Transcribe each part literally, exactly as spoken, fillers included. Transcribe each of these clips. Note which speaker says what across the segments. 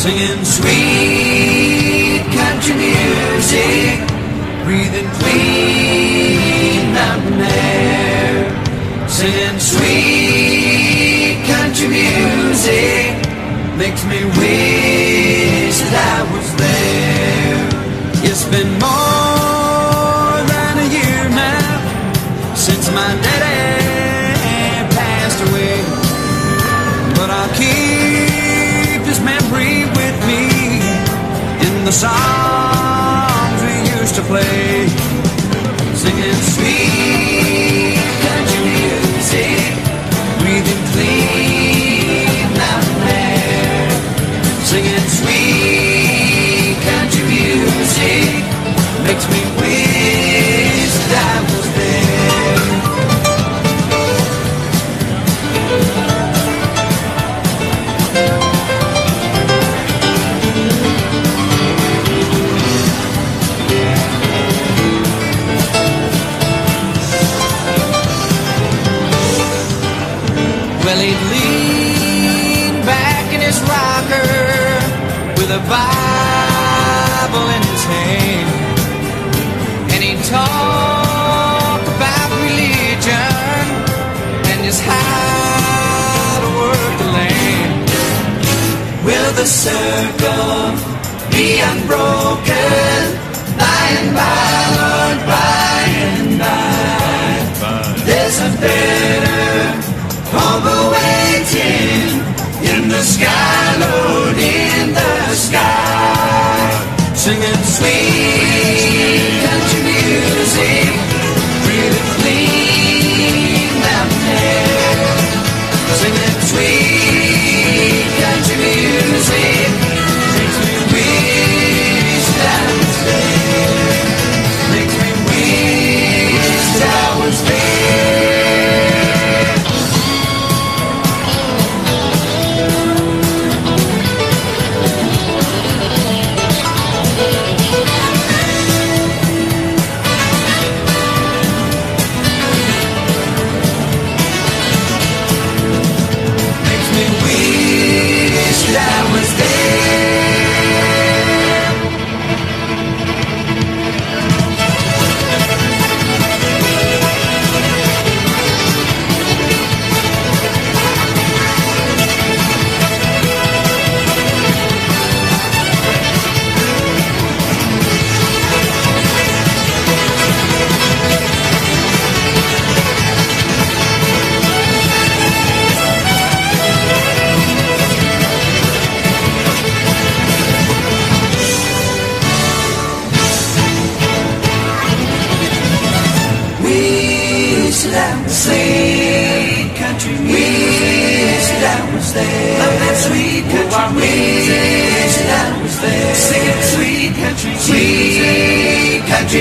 Speaker 1: singing sweet country music, breathing clean mountain air, singing sweet country music, makes me wish that I was there. It's been more than a year now since my daddy passed away, but I'll keep his memory with me in the songs we used to play, singing sweet country music, breathing clean mountain air, singing sweet country music, makes me wish that I was there. Well, he'd lean back in his rocker with a Bible in his hand, and he'd talk about religion and just how to work the land. Will the circle be unbroken by and by, Lord, by and by? There's a better home awaiting in the sky, Lord, in the sky, singing sweet country music, breathing clean mountain air, singing sweet country music, makes me wish that I was there, makes me wish that I was there. Sweet country wish that I was there. Love that sweet country wish that I was there. Singing sweet country, sweet country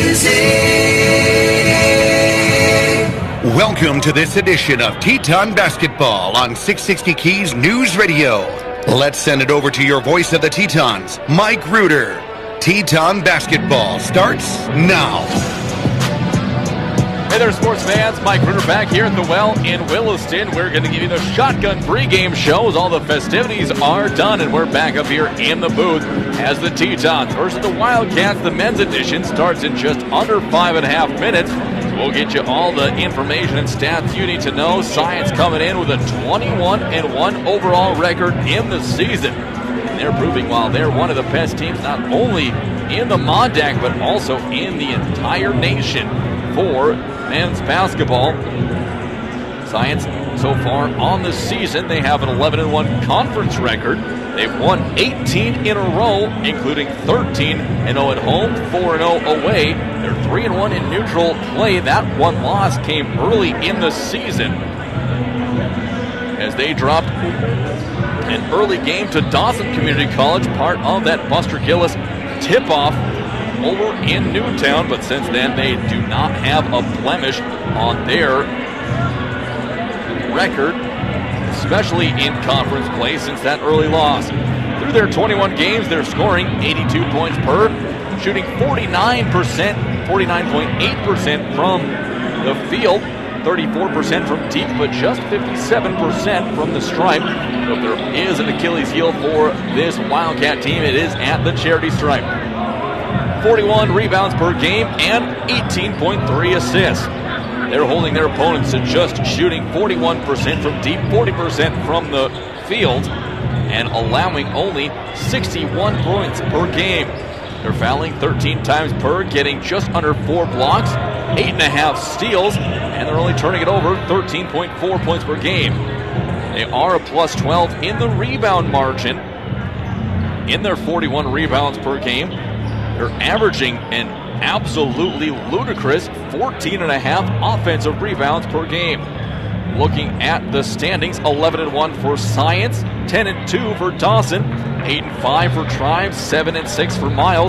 Speaker 1: music.
Speaker 2: Welcome to this edition of Teton Basketball on six sixty Keys News Radio. Let's send it over to your voice of the Tetons, Mike Reuter. Teton Basketball starts now.
Speaker 3: Hey there, sports fans. Mike Reuter back here at the Well in Williston. We're going to give you the shotgun pregame show as all the festivities are done, and we're back up here in the booth as the Tetons versus the Wildcats. The men's edition starts in just under five and a half minutes. We'll get you all the information and stats you need to know. Science coming in with a twenty-one and one overall record in the season. And they're proving while they're one of the best teams not only in the Mondac but also in the entire nation for men's basketball. Science so far on the season, they have an eleven and one conference record. They've won eighteen in a row, including thirteen and oh at home, four and oh away. They're three and one in neutral play. That one loss came early in the season as they dropped an early game to Dawson Community College, part of that Buster Gillis tip-off over in Newtown, but since then they do not have a blemish on their record, especially in conference play since that early loss. Through their twenty-one games, they're scoring eighty-two points per, shooting forty-nine percent, forty-nine point eight percent from the field, thirty-four percent from deep, but just fifty-seven percent from the stripe. So if there is an Achilles heel for this Wildcat team, it is at the charity stripe. forty-one rebounds per game and eighteen point three assists. They're holding their opponents to just shooting forty-one percent from deep, forty percent from the field, and allowing only sixty-one points per game. They're fouling thirteen times per, getting just under four blocks, eight and a half steals, and they're only turning it over thirteen point four points per game. They are a plus twelve in the rebound margin. In their forty-one rebounds per game, they're averaging an absolutely ludicrous fourteen and a half offensive rebounds per game. Looking at the standings, eleven and one for Science, ten and two for Dawson, eight and five for Tribes, seven and six for Miles,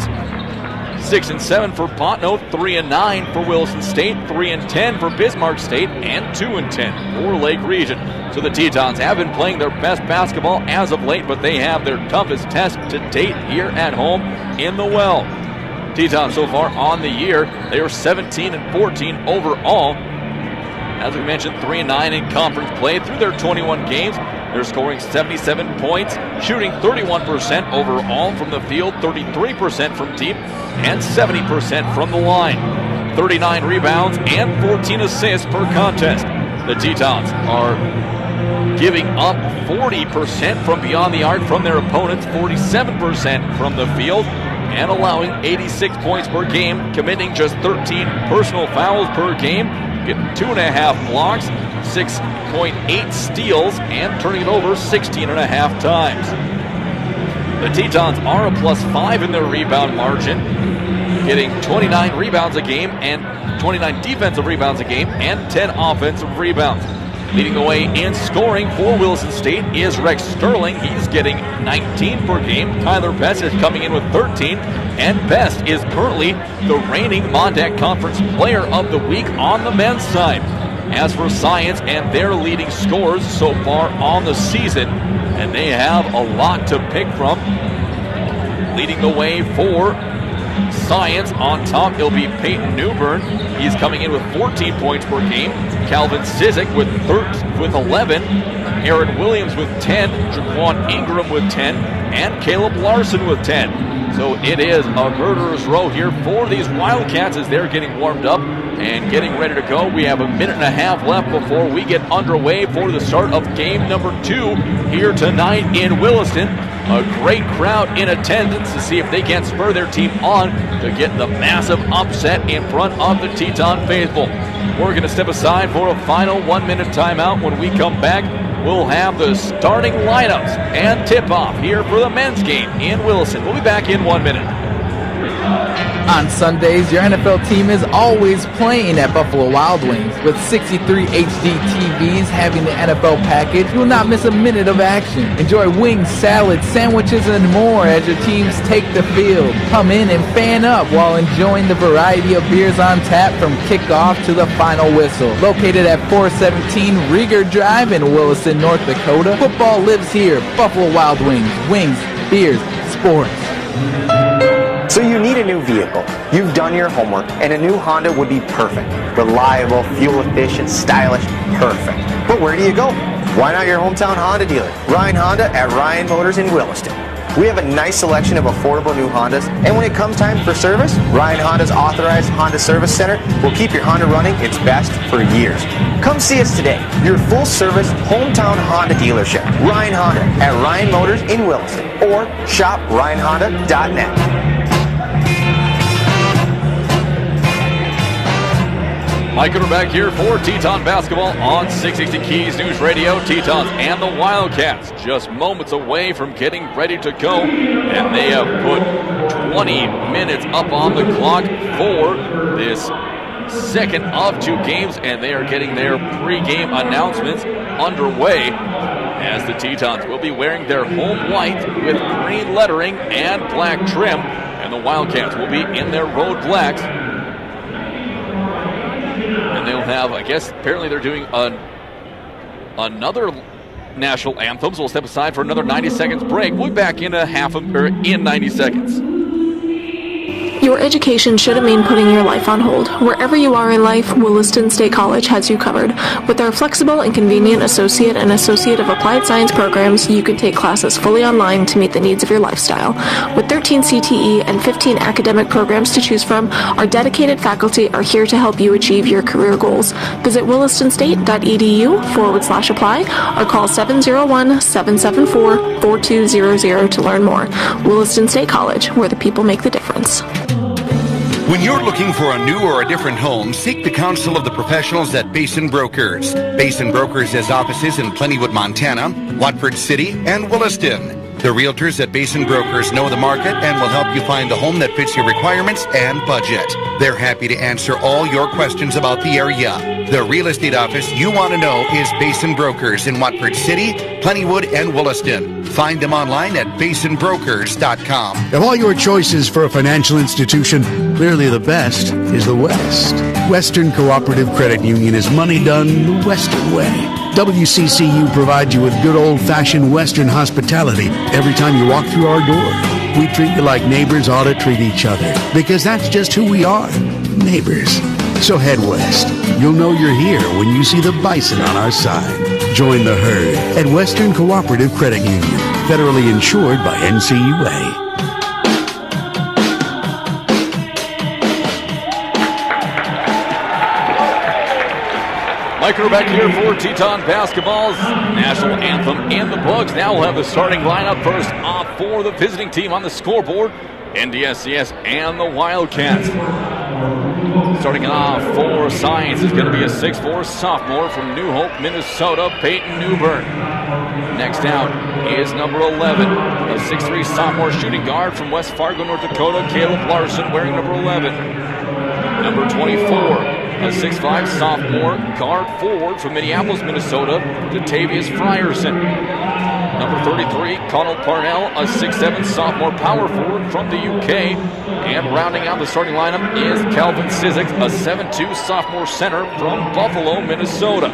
Speaker 3: six and seven for Botno, three and nine for Williston State, three and ten for Bismarck State, and two and ten for Lake Region. So the Tetons have been playing their best basketball as of late, but they have their toughest test to date here at home in the Well. Tetons so far on the year, they are seventeen and fourteen overall. As we mentioned, three and nine in conference play through their twenty-one games. They're scoring seventy-seven points, shooting thirty-one percent overall from the field, thirty-three percent from deep, and seventy percent from the line. thirty-nine rebounds and fourteen assists per contest. The Tetons are giving up forty percent from beyond the arc from their opponents, forty-seven percent from the field, and allowing eighty-six points per game, committing just thirteen personal fouls per game, getting two and a half blocks, six point eight steals, and turning it over sixteen and a half times. The Tetons are a plus five in their rebound margin, getting twenty-nine rebounds a game and twenty-nine defensive rebounds a game and ten offensive rebounds. Leading the way in scoring for Williston State is Rex Sterling. He's getting nineteen per game. Tyler Best is coming in with thirteen. And Best is currently the reigning Mondac Conference Player of the Week on the men's side. As for Science and their leading scorers so far on the season, and they have a lot to pick from. Leading the way for Science on top, it'll be Peyton Newbern. He's coming in with fourteen points per game. Calvin Sizik with thirteen, with eleven. Aaron Williams with ten. Jaquan Ingram with ten. And Caleb Larson with ten. So it is a murderer's row here for these Wildcats as they're getting warmed up and getting ready to go. We have a minute and a half left before we get underway for the start of game number two here tonight in Williston. A great crowd in attendance to see if they can spur their team on to get the massive upset in front of the Teton faithful. We're going to step aside for a final one-minute timeout. When we come back, we'll have the starting lineups and tip-off here for the men's game in Williston. We'll be back in one minute.
Speaker 4: On Sundays, your N F L team is always playing at Buffalo Wild Wings. With sixty-three H D T Vs having the N F L package, you will not miss a minute of action. Enjoy wings, salads, sandwiches, and more as your teams take the field. Come in and fan up while enjoying the variety of beers on tap from kickoff to the final whistle. Located at four seventeen Rieger Drive in Williston, North Dakota, football lives here. Buffalo Wild Wings, wings, beers, sports.
Speaker 5: So you need a new vehicle. You've done your homework, and a new Honda would be perfect. Reliable, fuel efficient, stylish, perfect. But where do you go? Why not your hometown Honda dealer, Ryan Honda at Ryan Motors in Williston. We have a nice selection of affordable new Hondas, and when it comes time for service, Ryan Honda's authorized Honda Service Center will keep your Honda running its best for years. Come see us today, your full-service hometown Honda dealership, Ryan Honda at Ryan Motors in Williston, or shop ryan honda dot net.
Speaker 3: Mike and we're back here for Teton basketball on six sixty Keys News Radio. Tetons and the Wildcats just moments away from getting ready to go, and they have put twenty minutes up on the clock for this second of two games, and they are getting their pre-game announcements underway as the Tetons will be wearing their home white with green lettering and black trim, and the Wildcats will be in their road blacks. And they'll have, I guess, apparently they're doing an, another national anthem, so we'll step aside for another ninety seconds break. We'll be back in a half of, or in ninety seconds.
Speaker 6: Your Your education shouldn't mean putting your life on hold. Wherever you are in life, Williston State College has you covered. With our flexible and convenient associate and associate of applied science programs, you can take classes fully online to meet the needs of your lifestyle. With thirteen C T E and fifteen academic programs to choose from, our dedicated faculty are here to help you achieve your career goals. Visit willistonstate.edu forward slash apply or call seven zero one, seven seven four, four two zero zero to learn more. Williston State College, where the people make the difference.
Speaker 2: When you're looking for a new or a different home, seek the counsel of the professionals at Basin Brokers. Basin Brokers has offices in Plentywood, Montana, Watford City, and Williston. The realtors at Basin Brokers know the market and will help you find the home that fits your requirements and budget. They're happy to answer all your questions about the area. The real estate office you want to know is Basin Brokers in Watford City, Plentywood, and Williston. Find them online at basin brokers dot com.
Speaker 7: Of all your choices for a financial institution, clearly the best is the West. Western Cooperative Credit Union is money done the Western way. W C C U provides you with good old-fashioned Western hospitality every time you walk through our door. We treat you like neighbors ought to treat each other, because that's just who we are, neighbors. So head west. You'll know you're here when you see the bison on our side. Join the herd at Western Cooperative Credit Union, federally insured by N C U A.
Speaker 3: Mike Ruder back here for Teton Basketball's national anthem in the books. Now we'll have the starting lineup first off for the visiting team on the scoreboard, N D S C S and the Wildcats. Starting off for Science is going to be a six four sophomore from New Hope, Minnesota, Peyton Newbern. Next out is number eleven, a six three sophomore shooting guard from West Fargo, North Dakota, Caleb Larson, wearing number eleven. Number twenty-four, a six five sophomore guard forward from Minneapolis, Minnesota, Jatavius Frierson. Number thirty-three, Connell Parnell, a six seven sophomore power forward from the U K. And rounding out the starting lineup is Calvin Sizik, a seven two sophomore center from Buffalo, Minnesota.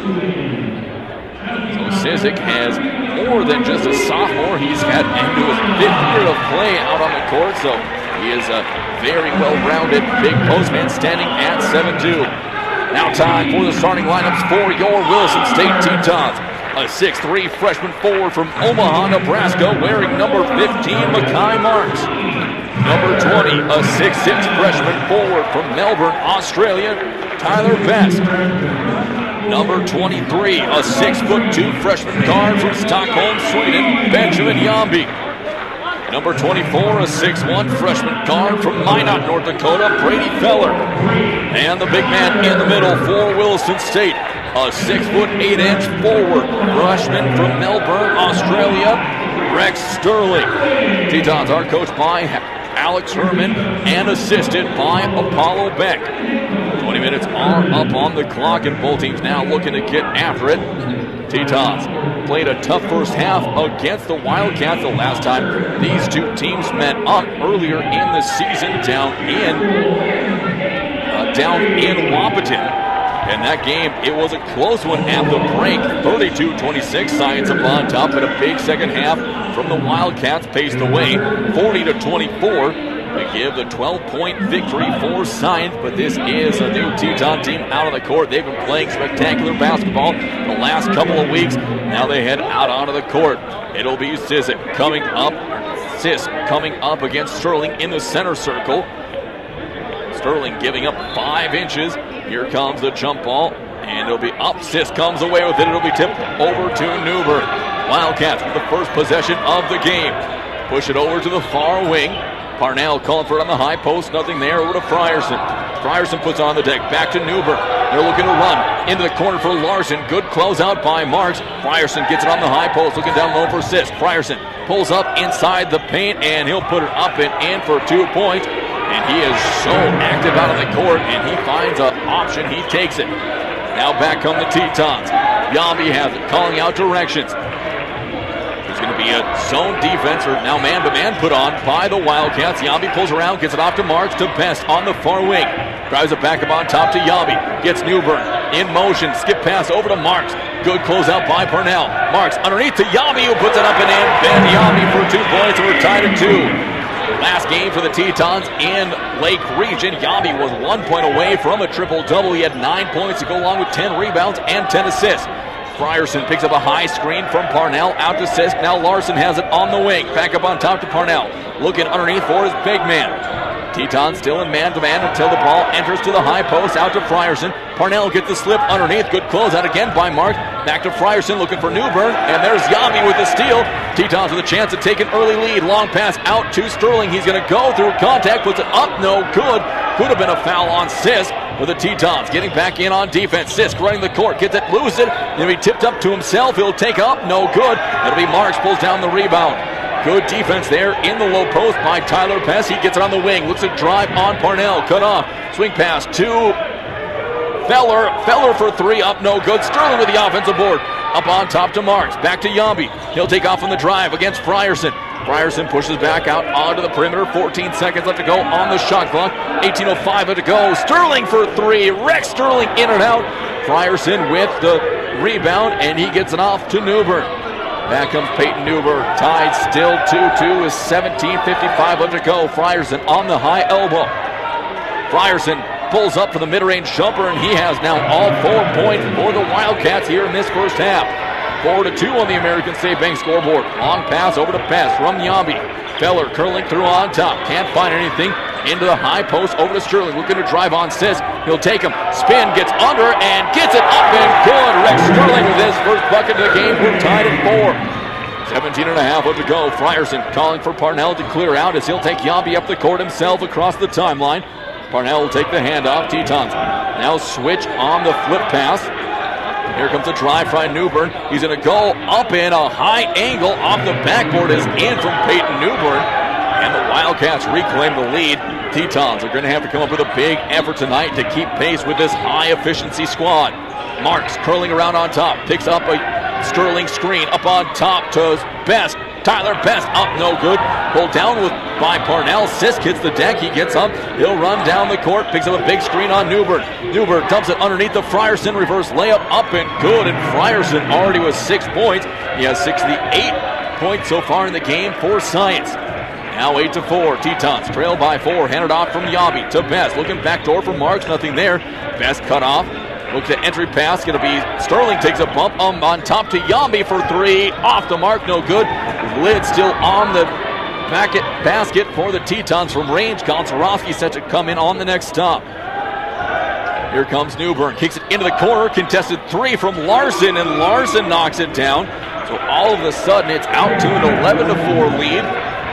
Speaker 3: So Sizik has more than just a sophomore. He's had into his fifth year of play out on the court, so he is a very well-rounded big postman standing at seven two. Now time for the starting lineups for your Williston State Tetons. A six three freshman forward from Omaha, Nebraska, wearing number fifteen, Makai Marks. Number twenty, a six six freshman forward from Melbourne, Australia, Tyler Best. Number twenty-three, a six foot two freshman guard from Stockholm, Sweden, Benjamin Yambi. Number twenty-four, a six one freshman guard from Minot, North Dakota, Brady Feller. And the big man in the middle for Williston State, a six foot eight inch forward freshman from Melbourne, Australia, Rex Sterling. Tetons are coached by Alex Herman and assisted by Apollo Beck. twenty minutes are up on the clock, and both teams now looking to get after it. Tetons played a tough first half against the Wildcats the last time these two teams met up earlier in the season down in uh, down in Wapaton. And that game, it was a close one at the break. thirty-two twenty-six, Science up on top, but a big second half from the Wildcats paced away. forty to twenty-four to give the twelve-point victory for Science. But this is a new Teton team out on the court. They've been playing spectacular basketball the last couple of weeks. Now they head out onto the court. It'll be Sizik coming up, Sis coming up against Sterling in the center circle. Sterling giving up five inches. Here comes the jump ball, and it'll be up. Sis comes away with it. It'll be tipped over to Newbern. Wildcats with the first possession of the game. Push it over to the far wing. Parnell calling for it on the high post. Nothing there. Over to Frierson. Frierson puts on the deck. Back to Newbern. They're looking to run into the corner for Larson. Good closeout by Marks. Frierson gets it on the high post. Looking down low for Sis. Frierson pulls up inside the paint, and he'll put it up and in for two points. And he is so active out on the court, and he finds an option. He takes it. Now back come the Tetons. Yambi has it, calling out directions. There's going to be a zone defense, or now man-to-man put on by the Wildcats. Yambi pulls around, gets it off to Marks, to Best on the far wing. Drives it back up on top to Yambi. Gets Newbern in motion. Skip pass over to Marks. Good closeout by Parnell. Marks underneath to Yambi, who puts it up and in. Ben Yambi for two points, and we're tied at two. Last game for the Tetons in Lake Region. Yambi was one point away from a triple-double. He had nine points to go along with ten rebounds and ten assists. Frierson picks up a high screen from Parnell out to Sisk. Now Larson has it on the wing. Back up on top to Parnell. Looking underneath for his big man. Tetons still in man-to-man until the ball enters to the high post out to Frierson. Parnell gets the slip underneath. Good closeout again by Mark. Back to Frierson looking for Newbern. And there's Yambi with the steal. Tetons with a chance to take an early lead. Long pass out to Sterling. He's going to go through contact. Puts it up. No good. Could have been a foul on Sisk. For the Tetons getting back in on defense. Sisk running the court. Gets it, loses it. Then he tipped up to himself. He'll take up. No good. It'll be Marks. Pulls down the rebound. Good defense there in the low post by Tyler Pess. He gets it on the wing. Looks at drive on Parnell. Cut off. Swing pass to Feller. Feller for three. Up no good. Sterling with the offensive board. Up on top to Marks. Back to Yambi. He'll take off on the drive against Frierson. Frierson pushes back out onto the perimeter. fourteen seconds left to go on the shot clock. eighteen oh five left to go. Sterling for three. Rex Sterling in and out. Frierson with the rebound, and he gets it off to Newbern. Back comes Peyton Newbern. Tied still two two with seventeen fifty-five left to go. Frierson on the high elbow. Frierson pulls up for the mid-range jumper, and he has now all four points for the Wildcats here in this first half. four to two on the American State Bank scoreboard. Long pass over to Pess from Yambi. Feller curling through on top. Can't find anything. Into the high post over to Sterling. Looking to drive on Sisk. He'll take him. Spin, gets under, and gets it up and good. Rex Sterling with his first bucket of the game. We're tied at four. seventeen and a half left to go. Frierson calling for Parnell to clear out as he'll take Yambi up the court himself across the timeline. Parnell will take the handoff. Tetons now switch on the flip pass. Here comes the drive by Newbern. He's going to go up in a high angle. Off the backboard is in from Peyton Newbern. And the Wildcats reclaim the lead. Tetons are going to have to come up with a big effort tonight to keep pace with this high-efficiency squad. Marks curling around on top. Picks up a Sterling screen up on top to Best. Tyler Best up, no good. Pulled down with by Parnell. Sisk hits the deck. He gets up. He'll run down the court. Picks up a big screen on Newbern. Newbern dumps it underneath the Frierson reverse layup. Up and good. And Frierson already with six points. He has sixty-eight points so far in the game for Science. Now eight to four. Tetons trail by four. Handed off from Yambi to Best. Looking backdoor for Marks. Nothing there. Best cut off. Looks at entry pass. Going to be Sterling takes a bump um, on top to Yambi for three. Off the mark. No good. Lid still on the basket, basket for the Tetons from range. Gonzarowski set to come in on the next stop. Here comes Newbern. Kicks it into the corner. Contested three from Larson. And Larson knocks it down. So all of a sudden it's out to an eleven to four lead.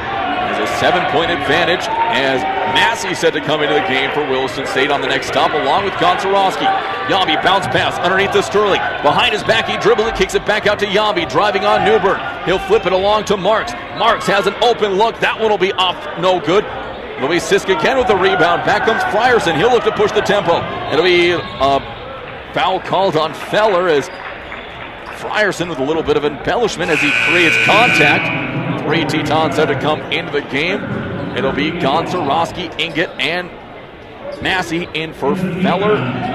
Speaker 3: A seven-point advantage as Massey said to come into the game for Williston State on the next stop along with Gonzarowski. Yambi bounce pass underneath to Sterling. Behind his back, he dribbles it, kicks it back out to Yambi, driving on Newbern. He'll flip it along to Marks. Marks has an open look. That one will be off, no good. It'll be Sisk again with the rebound. Back comes Frierson. He'll look to push the tempo. It'll be a foul called on Feller as Frierson with a little bit of embellishment as he creates contact. Three Tetons have to come into the game. It'll be Gonzarowski, Inget, and Massey in for Feller.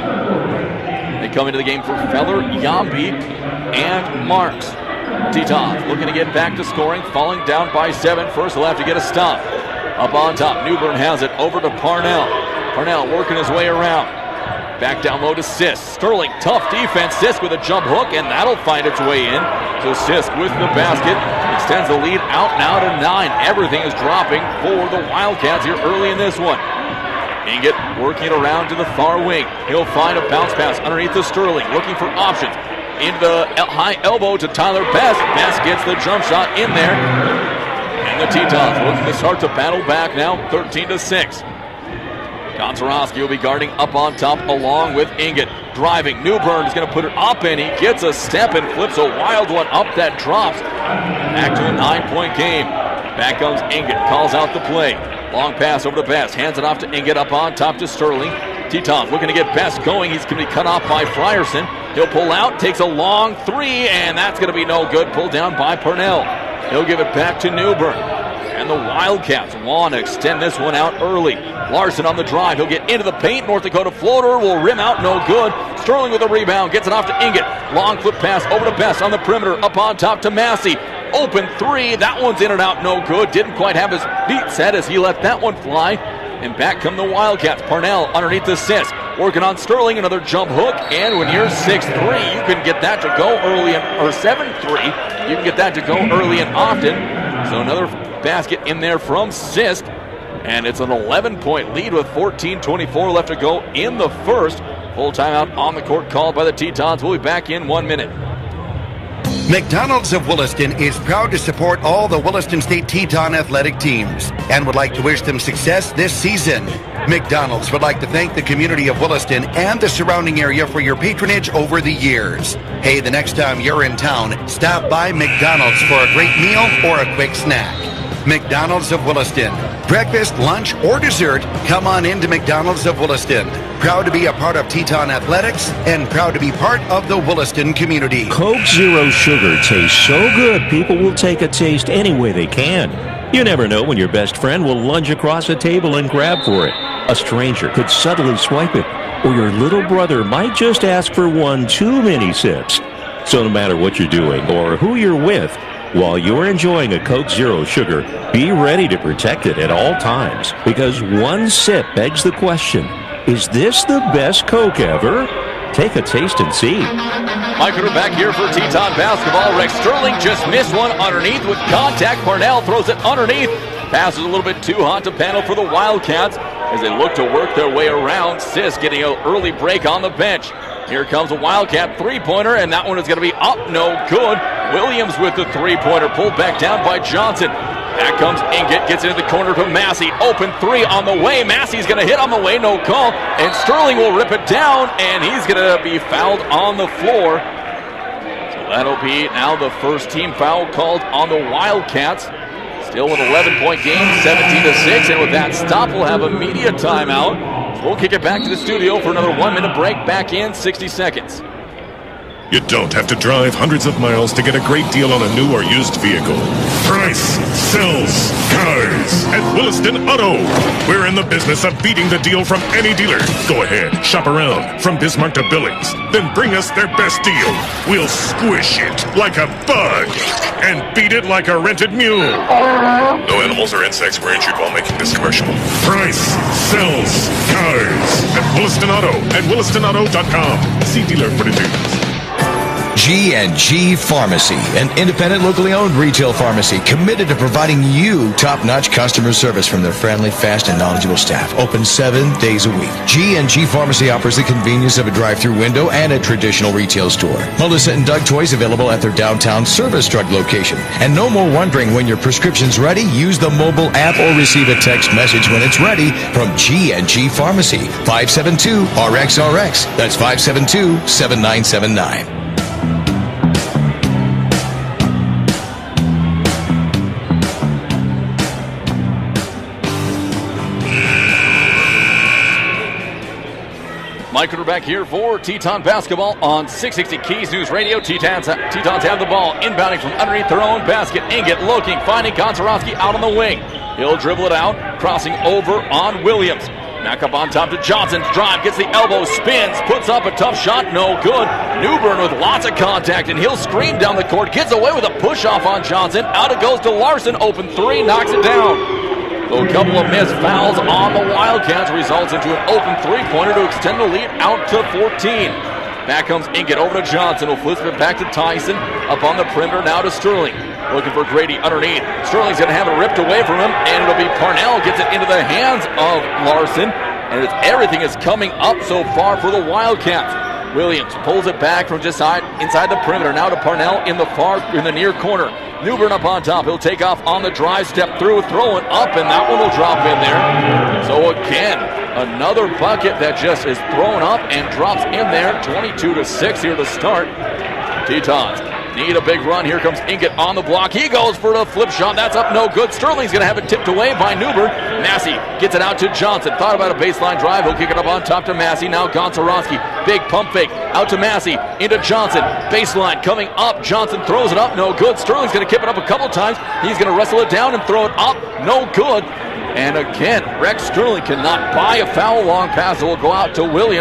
Speaker 3: They come into the game for Feller, Yambi, and Marks. Tetons looking to get back to scoring, falling down by seven. First, he'll have to get a stop. Up on top, Newbern has it over to Parnell. Parnell working his way around. Back down low to Sisk. Sterling, tough defense. Sisk with a jump hook, and that'll find its way in. So Sisk with the basket extends the lead out now to nine. Everything is dropping for the Wildcats here early in this one. Inget working it around to the far wing. He'll find a bounce pass underneath the Sterling, looking for options. Into the high elbow to Tyler Best. Best gets the jump shot in there. And the Tetons looking to start to battle back now, thirteen to six. Gonzarowski will be guarding up on top along with Inget. Driving. Newbern is going to put it up, and he gets a step and flips a wild one up that drops. Back to a nine-point game. Back comes Inget. Calls out the play. Long pass over to Best. Hands it off to Inget up on top to Sterling. Tetons looking to get Best going. He's going to be cut off by Frierson. He'll pull out, takes a long three, and that's going to be no good. Pulled down by Parnell. He'll give it back to Newbern. And the Wildcats want to extend this one out early. Larson on the drive. He'll get into the paint. North Dakota floater will rim out. No good. Sterling with a rebound. Gets it off to Inget. Long flip pass over to Best on the perimeter. Up on top to Massey. open three. That one's in and out, no good. Didn't quite have his feet set as he let that one fly. And back come the Wildcats. Parnell underneath the assist. Working on Sterling, another jump hook. And when you're six three, you can get that to go early, and, or seven three, you can get that to go early and often. So another basket in there from Sisk. And it's an eleven-point lead with fourteen twenty-four left to go in the first. Full timeout on the court called by the Tetons. We'll be back in one minute.
Speaker 2: McDonald's of Williston is proud to support all the Williston State Teton athletic teams and would like to wish them success this season. McDonald's would like to thank the community of Williston and the surrounding area for your patronage over the years. Hey, the next time you're in town, stop by McDonald's for a great meal or a quick snack. McDonald's of Williston. Breakfast, lunch, or dessert, come on into McDonald's of Williston. Proud to be a part of Teton Athletics and proud to be part of the Williston community.
Speaker 8: Coke Zero Sugar tastes so good, people will take a taste any way they can. You never know when your best friend will lunge across a table and grab for it. A stranger could subtly swipe it, or your little brother might just ask for one too many sips. So no matter what you're doing or who you're with, while you're enjoying a Coke Zero Sugar, be ready to protect it at all times, because one sip begs the question, is this the best Coke ever? Take a taste and see.
Speaker 3: Mike Ruder back here for Teton basketball. Rex Sterling just missed one underneath with contact. Parnell throws it underneath. Passes a little bit too hot to panel for the Wildcats as they look to work their way around. Sisk getting an early break on the bench. Here comes a Wildcat three-pointer, and that one is going to be up, no good. Williams with the three-pointer, pulled back down by Johnson. Back comes Inget, gets into the corner to Massey. Open three on the way. Massey's going to hit on the way, no call. And Sterling will rip it down, and he's going to be fouled on the floor. So that'll be now the first team foul called on the Wildcats. Still an eleven-point game, seventeen to six, and with that stop, we'll have a media timeout. So we'll kick it back to the studio for another one-minute break. Back in sixty seconds.
Speaker 9: You don't have to drive hundreds of miles to get a great deal on a new or used vehicle. Price sells cars at Williston Auto. We're in the business of beating the deal from any dealer. Go ahead, shop around from Bismarck to Billings. Then bring us their best deal. We'll squish it like a bug and beat it like a rented mule. No animals or insects were injured while making this commercial. Price sells cars at Williston Auto and Williston Auto dot com. See dealer for details.
Speaker 10: G and G Pharmacy, an independent, locally owned retail pharmacy committed to providing you top-notch customer service from their friendly, fast, and knowledgeable staff. Open seven days a week. G and G Pharmacy offers the convenience of a drive-through window and a traditional retail store. Melissa and Doug toys available at their downtown Service Drug location. And no more wondering when your prescription's ready. Use the mobile app or receive a text message when it's ready from G and G Pharmacy. five seven two R X R X. That's five seven two, seven nine seven nine.
Speaker 3: Mike Ruder back here for Teton basketball on six sixty Keys News Radio. Tetons, Tetons have the ball, inbounding from underneath their own basket. Inget looking, finding Gonzarowski out on the wing. He'll dribble it out, crossing over on Williams. Back up on top to Johnson. Drive, gets the elbow, spins, puts up a tough shot, no good. Newbern with lots of contact, and he'll scream down the court. Gets away with a push-off on Johnson. Out it goes to Larson. Open three, knocks it down. So a couple of missed fouls on the Wildcats results into an open three-pointer to extend the lead out to fourteen. Back comes Inget over to Johnson, who flips it back to Tyson. Up on the perimeter now to Sterling. Looking for Grady underneath. Sterling's going to have it ripped away from him, and it'll be Parnell gets it into the hands of Larson. And it's, everything is coming up so far for the Wildcats. Williams pulls it back from just side, inside the perimeter. Now to Parnell in the far, in the near corner. Newbern up on top. He'll take off on the drive, step through, throw it up, and that one will drop in there. So again, another bucket that just is thrown up and drops in there. twenty-two to six here to start. Tetons need a big run. Here comes Inget on the block. He goes for the flip shot. That's up, no good. Sterling's going to have it tipped away by Newbern. Massey gets it out to Johnson. Thought about a baseline drive. He'll kick it up on top to Massey. Now Gonzarowski. Big pump fake. Out to Massey. Into Johnson. Baseline coming up. Johnson throws it up. No good. Sterling's going to kip it up a couple times. He's going to wrestle it down and throw it up. No good. And again, Rex Sterling cannot buy a foul. Long pass that will go out to Williams.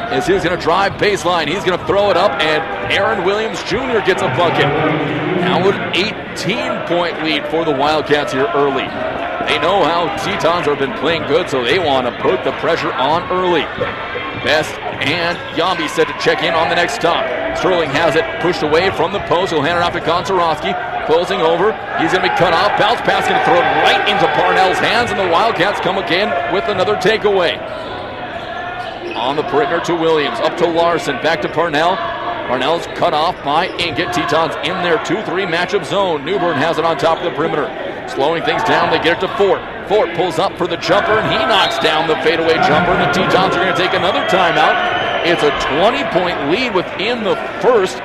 Speaker 3: As he's going to drive baseline. He's going to throw it up, and Aaron Williams Junior gets a bucket. Now an eighteen-point lead for the Wildcats here early. They know how Tetons have been playing good, so they want to put the pressure on early. Best and Yambi set to check in on the next stop. Sterling has it pushed away from the post. He'll hand it off to Konsorowski. Closing over. He's going to be cut off. Bounce pass going to throw it right into Parnell's hands, and the Wildcats come again with another takeaway. On the perimeter to Williams. Up to Larson. Back to Parnell. Parnell's cut off by Inget. Tetons in their two three matchup zone. Newbern has it on top of the perimeter. Slowing things down, they get it to Fort. Fort pulls up for the jumper, and he knocks down the fadeaway jumper, and the Tetons are going to take another timeout. It's a twenty-point lead within the first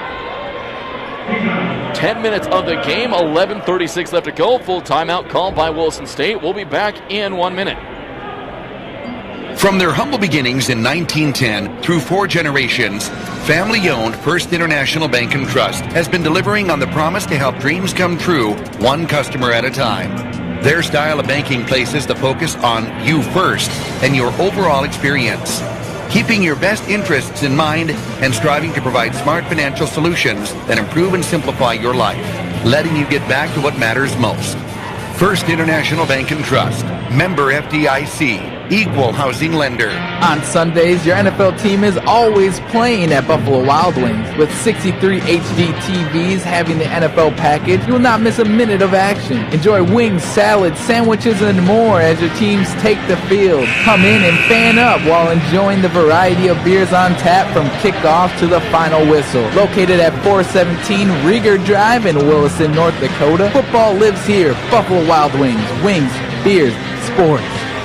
Speaker 3: ten minutes of the game. eleven thirty-six left to go. Full timeout called by Williston State. We'll be back in one minute.
Speaker 2: From their humble beginnings in nineteen ten through four generations, family-owned First International Bank and Trust has been delivering on the promise to help dreams come true, one customer at a time. Their style of banking places the focus on you first and your overall experience, keeping your best interests in mind and striving to provide smart financial solutions that improve and simplify your life, letting you get back to what matters most. First International Bank and Trust, member F D I C, equal housing lender.
Speaker 4: On Sundays, your N F L team is always playing at Buffalo Wild Wings. With sixty-three H D T Vs having the N F L package, you will not miss a minute of action. Enjoy wings, salads, sandwiches, and more as your teams take the field. Come in and fan up while enjoying the variety of beers on tap from kickoff to the final whistle. Located at four seventeen Rieger Drive in Williston, North Dakota, football lives here. Buffalo Wild Wings. Wings, beers, sports.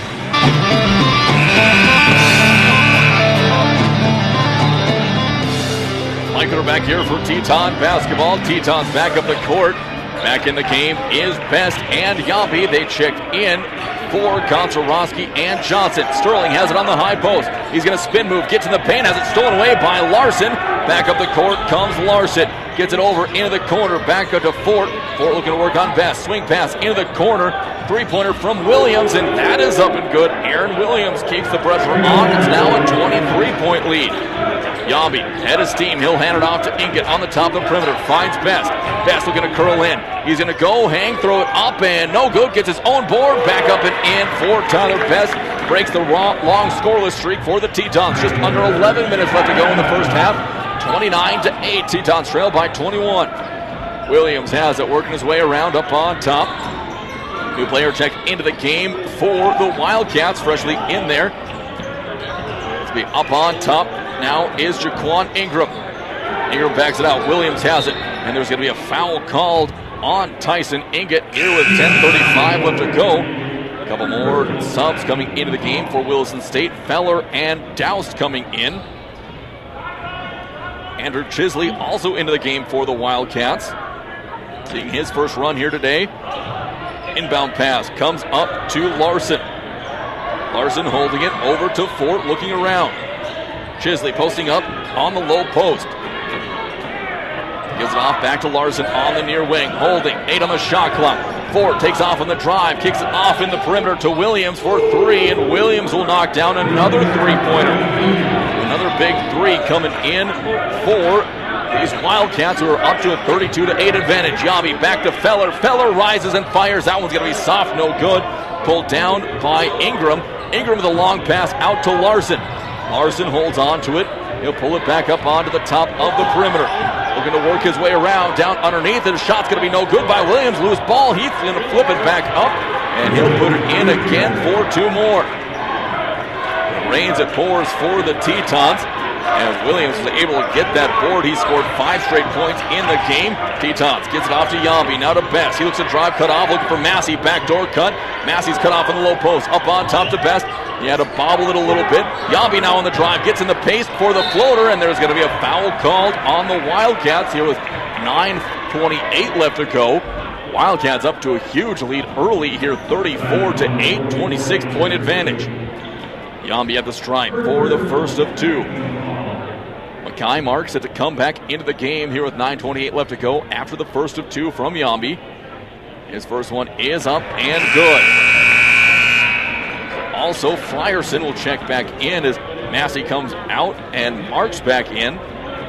Speaker 3: Mike, we're back here for Teton basketball. Tetons back up the court. Back in the game is Best and Yampi. They checked in for Konsorowski and Johnson. Sterling has it on the high post. He's going to spin move, gets in the paint, has it stolen away by Larson. Back up the court comes Larson. Gets it over into the corner. Back up to Fort. Fort looking to work on Best. Swing pass into the corner. Three-pointer from Williams, and that is up and good. Aaron Williams keeps the pressure on. It's now a twenty-three-point lead. Yambi, head of steam. He'll hand it off to Inget on the top of the perimeter. Finds Best. Best looking to curl in. He's going to go, hang, throw it up, and no good. Gets his own board. Back up and in for Tyler Best. Breaks the long, long scoreless streak for the Tetons. Just under eleven minutes left to go in the first half. twenty-nine to eight. Tetons trail by twenty-one. Williams has it, working his way around up on top. New player check into the game for the Wildcats, freshly in there. Let's be up on top. Now is Jaquan Ingram. Ingram backs it out. Williams has it. And there's going to be a foul called on Tyson Inget here with ten thirty-five left to go. A couple more subs coming into the game for Williston State. Feller and Doust coming in. Andrew Chisley also into the game for the Wildcats. Seeing his first run here today. Inbound pass comes up to Larson. Larson holding it over to Fort, looking around. Chisley posting up on the low post. Gives it off back to Larson on the near wing. Holding, eight on the shot clock. Fort takes off on the drive, kicks it off in the perimeter to Williams for three, and Williams will knock down another three-pointer. Another big three coming in for these Wildcats, who are up to a thirty-two to eight advantage. Yambi back to Feller. Feller rises and fires. That one's going to be soft, no good. Pulled down by Ingram. Ingram with a long pass out to Larson. Larson holds on to it. He'll pull it back up onto the top of the perimeter. Looking to work his way around, down underneath, and the shot's going to be no good by Williams. Loose ball. He's going to flip it back up, and he'll put it in again for two more. It rains, it pours for the Tetons. As Williams was able to get that board, he scored five straight points in the game. Tetons gets it off to Yambi, now to Best. He looks to drive, cut off, looking for Massey, backdoor cut. Massey's cut off in the low post, up on top to Best. He had to bobble it a little bit. Yambi now on the drive, gets in the pace for the floater, and there's going to be a foul called on the Wildcats here with nine twenty-eight left to go. Wildcats up to a huge lead early here, thirty-four to eight, twenty-six point advantage. Yambi at the stripe for the first of two. Mackay Marks set to come back into the game here with nine twenty-eight left to go after the first of two from Yambi. His first one is up and good. Also, Frierson will check back in as Massey comes out and Marks back in.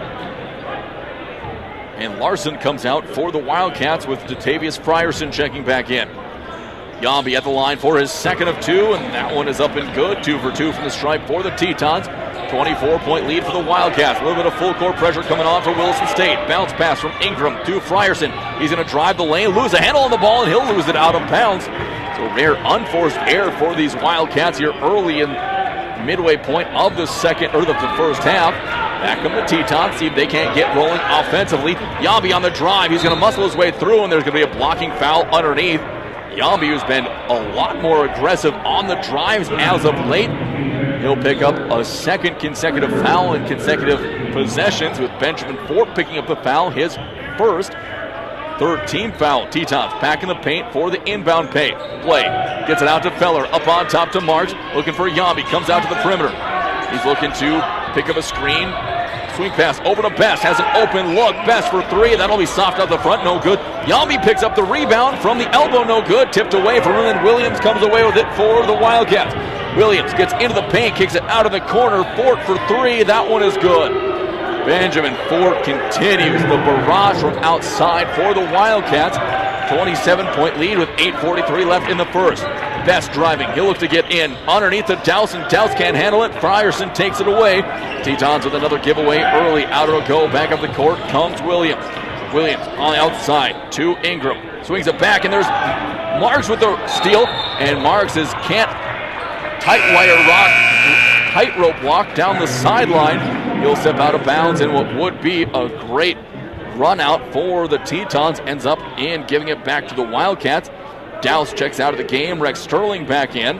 Speaker 3: And Larson comes out for the Wildcats with Datavius Frierson checking back in. Yambi at the line for his second of two, and that one is up and good. Two for two from the stripe for the Tetons. twenty-four point lead for the Wildcats. A little bit of full court pressure coming on for Williston State. Bounce pass from Ingram to Frierson. He's going to drive the lane, lose a handle on the ball, and he'll lose it out of bounds. So rare unforced error for these Wildcats here early in midway point of the second or the, the first half. Back come the Tetons, see if they can't get rolling offensively. Yambi on the drive. He's going to muscle his way through, and there's going to be a blocking foul underneath. Yambi, who's been a lot more aggressive on the drives as of late, he'll pick up a second consecutive foul in consecutive possessions, with Benjamin Fort picking up the foul, his first. Third team foul. Tetons back in the paint for the inbound pay. Play. Gets it out to Feller. Up on top to Marks. Looking for Yambi. Comes out to the perimeter. He's looking to pick up a screen. Swing pass over to Best. Has an open look. Best for three. That'll be soft out the front. No good. Yambi picks up the rebound from the elbow. No good. Tipped away from him. And Williams comes away with it for the Wildcats. Williams gets into the paint. Kicks it out of the corner. Fort for three. That one is good. Benjamin Fort continues the barrage from outside for the Wildcats. twenty-seven point lead with eight forty-three left in the first. Best driving. He'll look to get in underneath the Douse, and Douse can't handle it. Frierson takes it away. Tetons with another giveaway early. Out it'll go. Back up the court comes Williams. Williams on the outside to Ingram. Swings it back, and there's Marks with the steal. And Marks is can't tight wire rock, tightrope block down the sideline. He'll step out of bounds, and what would be a great run out for the Tetons ends up in giving it back to the Wildcats. Douse checks out of the game. Rex Sterling back in.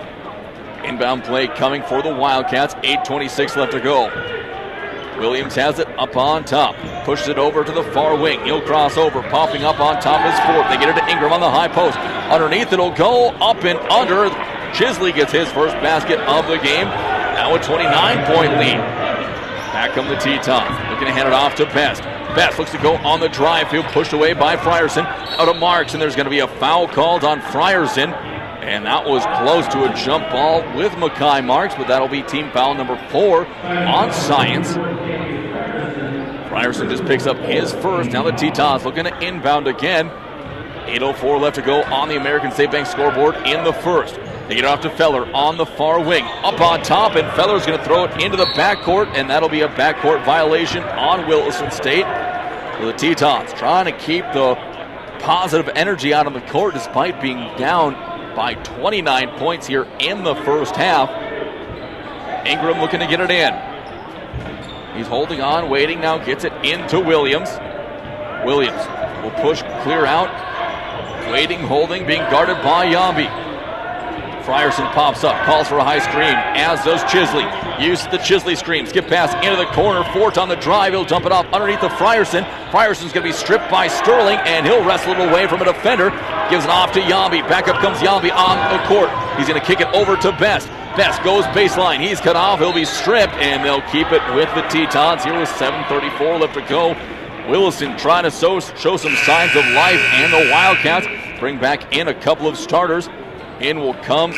Speaker 3: Inbound play coming for the Wildcats. eight twenty-six left to go. Williams has it up on top. Pushes it over to the far wing. He'll cross over. Popping up on top is Fort. They get it to Ingram on the high post. Underneath it'll go up and under. Chisley gets his first basket of the game. Now a twenty-nine point lead. Back come the Tetons. Looking to hand it off to Best. Best looks to go on the drive. Field pushed away by Frierson. Out of Marks, and there's going to be a foul called on Frierson. And that was close to a jump ball with Makai Marks, but that'll be team foul number four on Science. Frierson just picks up his first. Now the Tetons looking to inbound again. eight oh four left to go on the American State Bank scoreboard in the first. They get it off to Feller on the far wing. Up on top, and Feller's going to throw it into the backcourt, and that'll be a backcourt violation on Williston State. So the Tetons trying to keep the positive energy out on the court despite being down by twenty-nine points here in the first half. Ingram looking to get it in. He's holding on, waiting now, gets it into Williams. Williams will push clear out. Waiting, holding, being guarded by Yambi. Frierson pops up, calls for a high screen, as does Chisley. Use the Chisley screen. Skip pass into the corner. Fort on the drive. He'll dump it off underneath the Frierson. Frierson's going to be stripped by Sterling, and he'll wrestle it away from a defender. Gives it off to Yambi. Back up comes Yambi on the court. He's going to kick it over to Best. Best goes baseline. He's cut off. He'll be stripped, and they'll keep it with the Tetons. Here with seven thirty-four left to go. Williston trying to show, show some signs of life, and the Wildcats bring back in a couple of starters. In will come.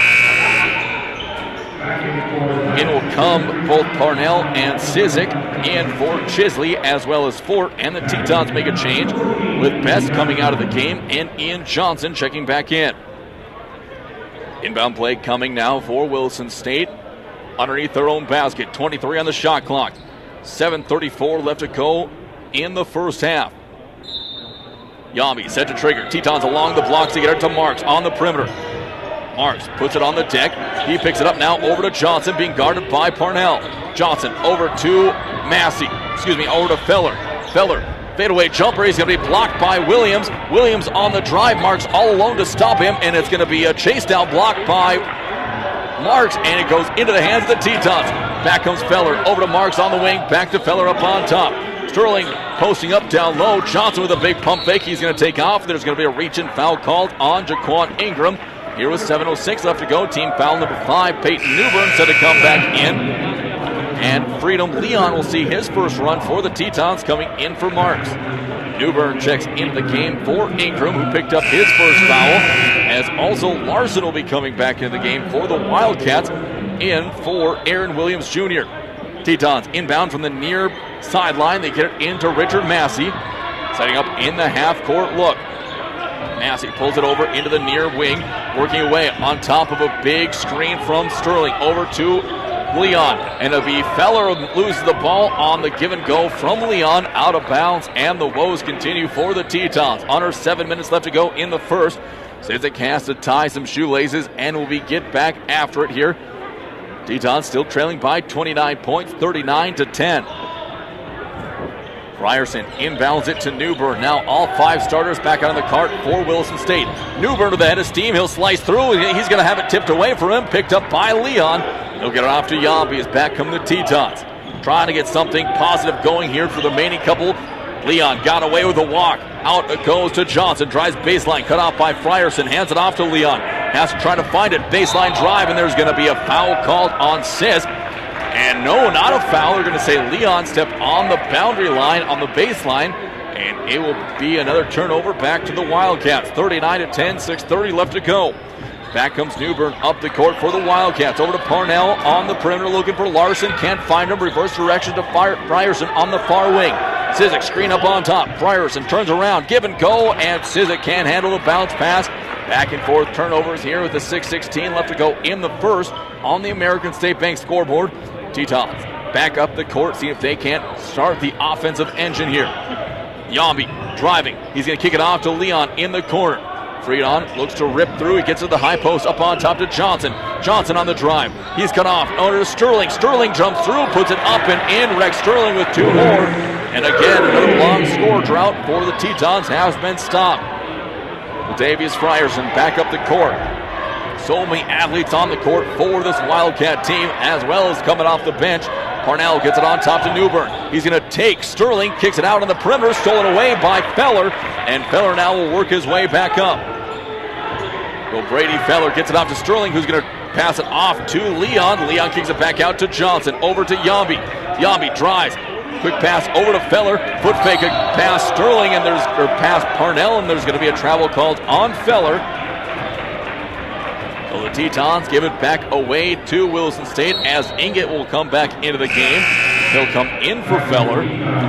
Speaker 3: In will come both Parnell and Sizik. In for Chisley as well as Fort. And the Tetons make a change with Best coming out of the game and Ian Johnson checking back in. Inbound play coming now for Williston State underneath their own basket. twenty-three on the shot clock. seven thirty-four left to go in the first half. Yambi set to trigger. Tetons along the blocks to get it to Marks on the perimeter. Marks puts it on the deck. He picks it up now over to Johnson, being guarded by Parnell. Johnson over to Massey. Excuse me, over to Feller. Feller, fadeaway jumper. He's going to be blocked by Williams. Williams on the drive. Marks all alone to stop him, and it's going to be a chase down block by Marks, and it goes into the hands of the Tetons. Back comes Feller over to Marks on the wing. Back to Feller up on top. Sterling posting up down low. Johnson with a big pump fake. He's going to take off. There's going to be a reach-in foul called on Jaquan Ingram. Here with seven oh six left to go. Team foul number five. Peyton Newbern set to come back in. And Freedom Leon will see his first run for the Tetons coming in for Marks. Newbern checks into the game for Ingram, who picked up his first foul. as also Larson will be coming back into the game for the Wildcats, in for Aaron Williams Junior Tetons inbound from the near sideline. They get it into Richard Massey, setting up in the half-court look. Massey pulls it over into the near wing, working away on top of a big screen from Sterling. Over to Leon, and it'll be Feller loses the ball on the give and go from Leon, out of bounds, and the woes continue for the Tetons. Under seven minutes left to go in the first. Sizik has to tie some shoelaces, and will be get back after it here. Tetons still trailing by twenty-nine points, thirty-nine to ten. Ryerson inbounds it to Newburn. Now all five starters back out on the cart for Williston State. Newburn with the head of steam. He'll slice through. He's going to have it tipped away from him. Picked up by Leon. He'll get it off to Yambi as back come the Tetons. Trying to get something positive going here for the remaining couple. Leon got away with a walk. Out it goes to Johnson. Drives baseline. Cut off by Frierson. Hands it off to Leon. Has to try to find it. Baseline drive, and there's going to be a foul called on Sisk. And no, not a foul. They're going to say Leon stepped on the boundary line on the baseline, and it will be another turnover back to the Wildcats. thirty-nine to ten, six thirty left to go. Back comes Newburn up the court for the Wildcats. Over to Parnell on the perimeter looking for Larson. Can't find him. Reverse direction to Frierson on the far wing. Sizik screen up on top. Frierson turns around. Give and go, and Sizik can't handle the bounce pass. Back and forth turnovers here with the six sixteen left to go in the first on the American State Bank scoreboard. Tetons back up the court, see if they can't start the offensive engine here. Yambi driving. He's going to kick it off to Leon in the corner. Freedon looks to rip through. He gets to the high post up on top to Johnson. Johnson on the drive. He's cut off. Over to Sterling. Sterling jumps through, puts it up and in. Rex Sterling with two more. And again, another long score drought for the Tetons has been stopped. Latavius Frierson back up the court. So many athletes on the court for this Wildcat team, as well as coming off the bench. Parnell gets it on top to Newburn. He's going to take Sterling, kicks it out on the perimeter, stolen away by Feller, and Feller now will work his way back up. Well, Brady Feller gets it off to Sterling, who's going to pass it off to Leon. Leon kicks it back out to Johnson. Over to Yambi. Yambi drives. Quick pass over to Feller. Foot fake pass Sterling, and there's or pass Parnell, and there's going to be a travel called on Feller. So the Tetons give it back away to Williston State as Inget will come back into the game. He'll come in for Feller.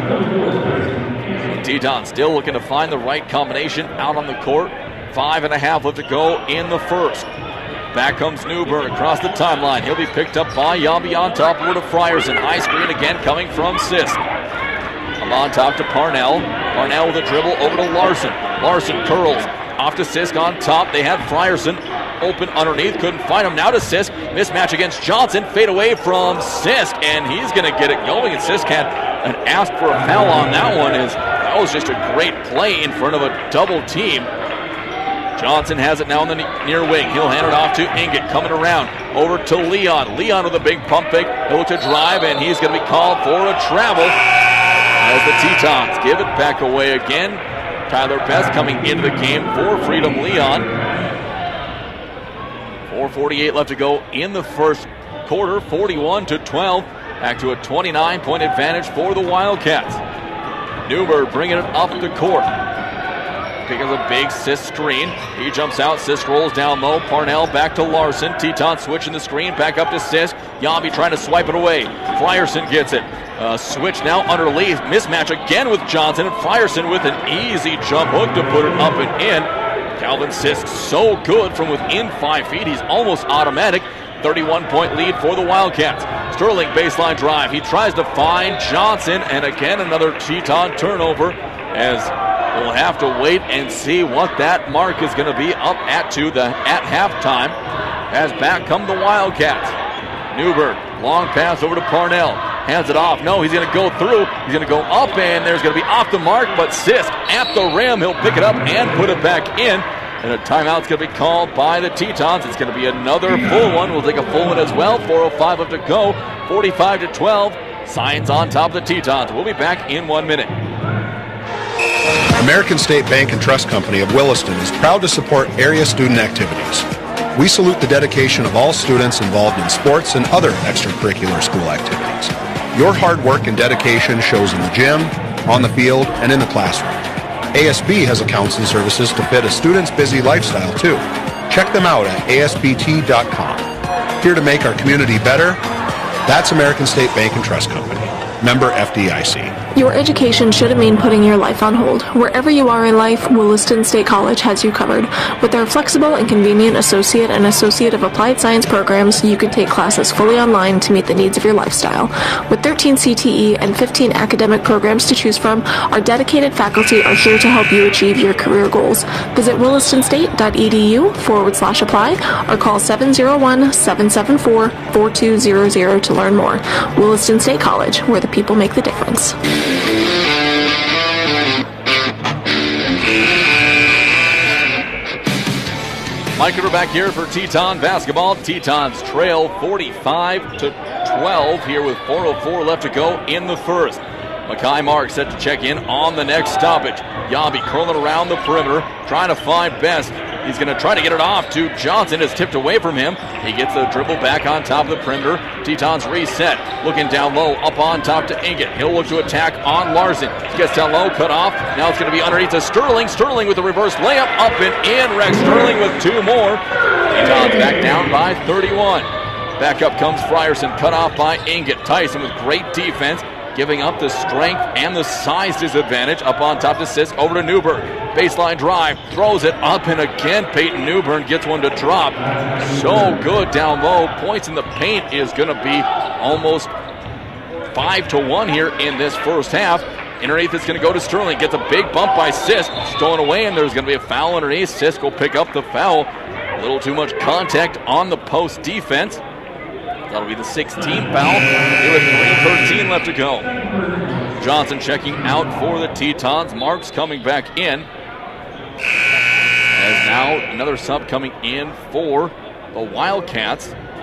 Speaker 3: The Tetons still looking to find the right combination out on the court. Five and a half left to go in the first. Back comes Newburn across the timeline. He'll be picked up by Yambi on top over to Frierson. High screen again coming from Sisk. Come on top to Parnell. Parnell with a dribble over to Larson. Larson curls off to Sisk on top. They had Frierson open underneath, couldn't find him. Now to Sisk, mismatch against Johnson, fade away from Sisk, and he's going to get it going. And Sisk had an ask for a foul on that one. Is that was just a great play in front of a double team. Johnson has it now in the near wing. He'll hand it off to Inget, coming around over to Leon. Leon with a big pump fake. He'll look to drive, and he's going to be called for a travel as the Tetons give it back away again. Tyler Best coming into the game for Freedom Leon. four forty-eight left to go in the first quarter, forty-one to twelve. Back to a twenty-nine point advantage for the Wildcats. Newberg bringing it up the court. Picking up a big Sisk screen. He jumps out. Sisk rolls down low. Parnell back to Larson. Teton switching the screen. Back up to Sisk. Yambi trying to swipe it away. Frierson gets it. Uh, switch now underneath. Mismatch again with Johnson. And Frierson with an easy jump hook to put it up and in. Calvin Sisk so good from within five feet. He's almost automatic. thirty-one point lead for the Wildcats. Sterling baseline drive. He tries to find Johnson. And again, another Teton turnover as we'll have to wait and see what that mark is going to be up at to the at halftime. As back come the Wildcats. Newberg, long pass over to Parnell. Hands it off. No, he's going to go through. He's going to go up, and there's going to be off the mark, but Sisk at the rim. He'll pick it up and put it back in. And a timeout's going to be called by the Tetons. It's going to be another full one. We'll take a full one as well. four oh five left to go. forty-five to twelve. Signs on top of the Tetons. We'll be back in one minute.
Speaker 11: American State Bank and Trust Company of Williston is proud to support area student activities. We salute the dedication of all students involved in sports and other extracurricular school activities. Your hard work and dedication shows in the gym, on the field, and in the classroom. A S B has accounts and services to fit a student's busy lifestyle, too. Check them out at A S B T dot com. Here to make our community better, that's American State Bank and Trust Company. Member F D I C.
Speaker 6: Your education shouldn't mean putting your life on hold. Wherever you are in life, Williston State College has you covered. With their flexible and convenient associate and associate of applied science programs, you can take classes fully online to meet the needs of your lifestyle. With thirteen C T E and fifteen academic programs to choose from, our dedicated faculty are here to help you achieve your career goals. Visit williston-state.edu forward slash apply or call seven oh one, seven seven four, four two zero zero to learn more. Williston State College, where the people make the difference.
Speaker 3: Mike Ruder back here for Teton basketball. Tetons trail forty-five to twelve here with four oh four left to go in the first. Makai Mark set to check in on the next stoppage. Yabi curling around the perimeter, trying to find Best. He's going to try to get it off to Johnson. It's tipped away from him. He gets the dribble back on top of the perimeter. Tetons reset. Looking down low, up on top to Inget. He'll look to attack on Larson. Gets down low, cut off. Now it's going to be underneath to Sterling. Sterling with the reverse layup. Up and in. Rex Sterling with two more. Tetons back down by thirty-one. Back up comes Frierson. Cut off by Inget. Tyson with great defense, giving up the strength and the size disadvantage. Up on top to Sisk, over to Newburn. Baseline drive, throws it up and again. Peyton Newburn gets one to drop. So good down low. Points in the paint is going to be almost five to one here in this first half. Underneath it's going to go to Sterling. Gets a big bump by Sisk. Stolen away, and there's going to be a foul underneath. Sisk will pick up the foul. A little too much contact on the post defense. That'll be the sixteenth foul. Here with three thirteen left to go. Johnson checking out for the Tetons. Marks coming back in. As now another sub coming in for the Wildcats.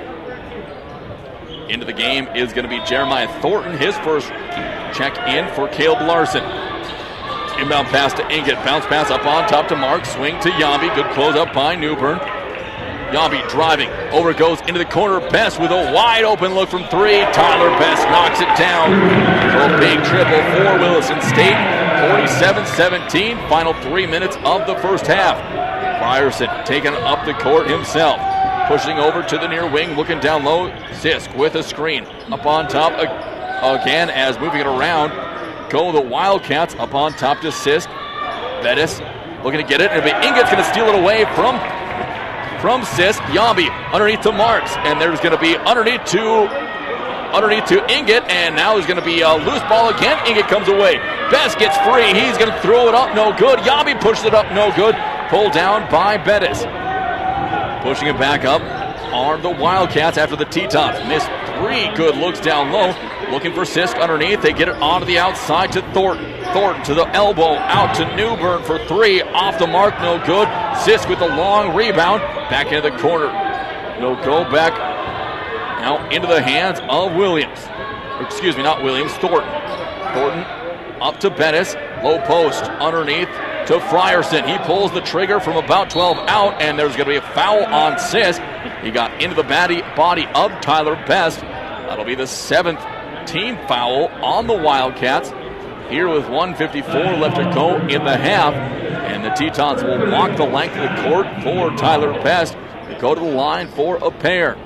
Speaker 3: Into the game is going to be Jeremiah Thornton. His first check in for Caleb Larson. Inbound pass to Inget. Bounce pass up on top to Mark. Swing to Yabi. Good close up by Newburn. Yabi driving, over goes into the corner. Best with a wide open look from three. Tyler Best knocks it down. So a big triple for Williston State. forty-seven seventeen, final three minutes of the first half. Frierson taking up the court himself. Pushing over to the near wing, looking down low. Sisk with a screen. Up on top again as moving it around. Go the Wildcats up on top to Sisk. Bettis looking to get it. And Inget's going to steal it away from From Sisk. Yabi underneath to Marks, and there's going to be underneath to underneath to Inget, and now there's going to be a loose ball again. Inget comes away. Best gets free. He's going to throw it up, no good. Yabi pushes it up, no good. Pulled down by Bettis. Pushing it back up are the Wildcats after the Tetons. Missed three good looks down low. Looking for Sisk underneath. They get it onto the outside to Thornton. Thornton to the elbow, out to Newburn for three. Off the mark, no good. Sisk with the long rebound. Back into the corner. No go back. Now into the hands of Williams. Excuse me, not Williams, Thornton. Thornton up to Bettis. Low post underneath to Frierson. He pulls the trigger from about twelve out, and there's going to be a foul on Sisk. He got into the body, body of Tyler Best. That'll be the seventh team foul on the Wildcats. Here with one fifty-four left to go in the half. And the Tetons will walk the length of the court for Tyler Best to go to the line for a pair.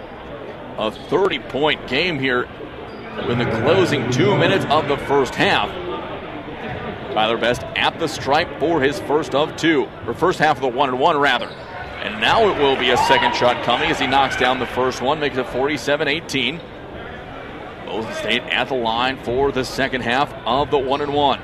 Speaker 3: A thirty-point game here in the closing two minutes of the first half. Tyler Best at the stripe for his first of two, or first half of the one and one rather. And now it will be a second shot coming as he knocks down the first one, makes it forty-seven eighteen. Williston State at the line for the second half of the one and one.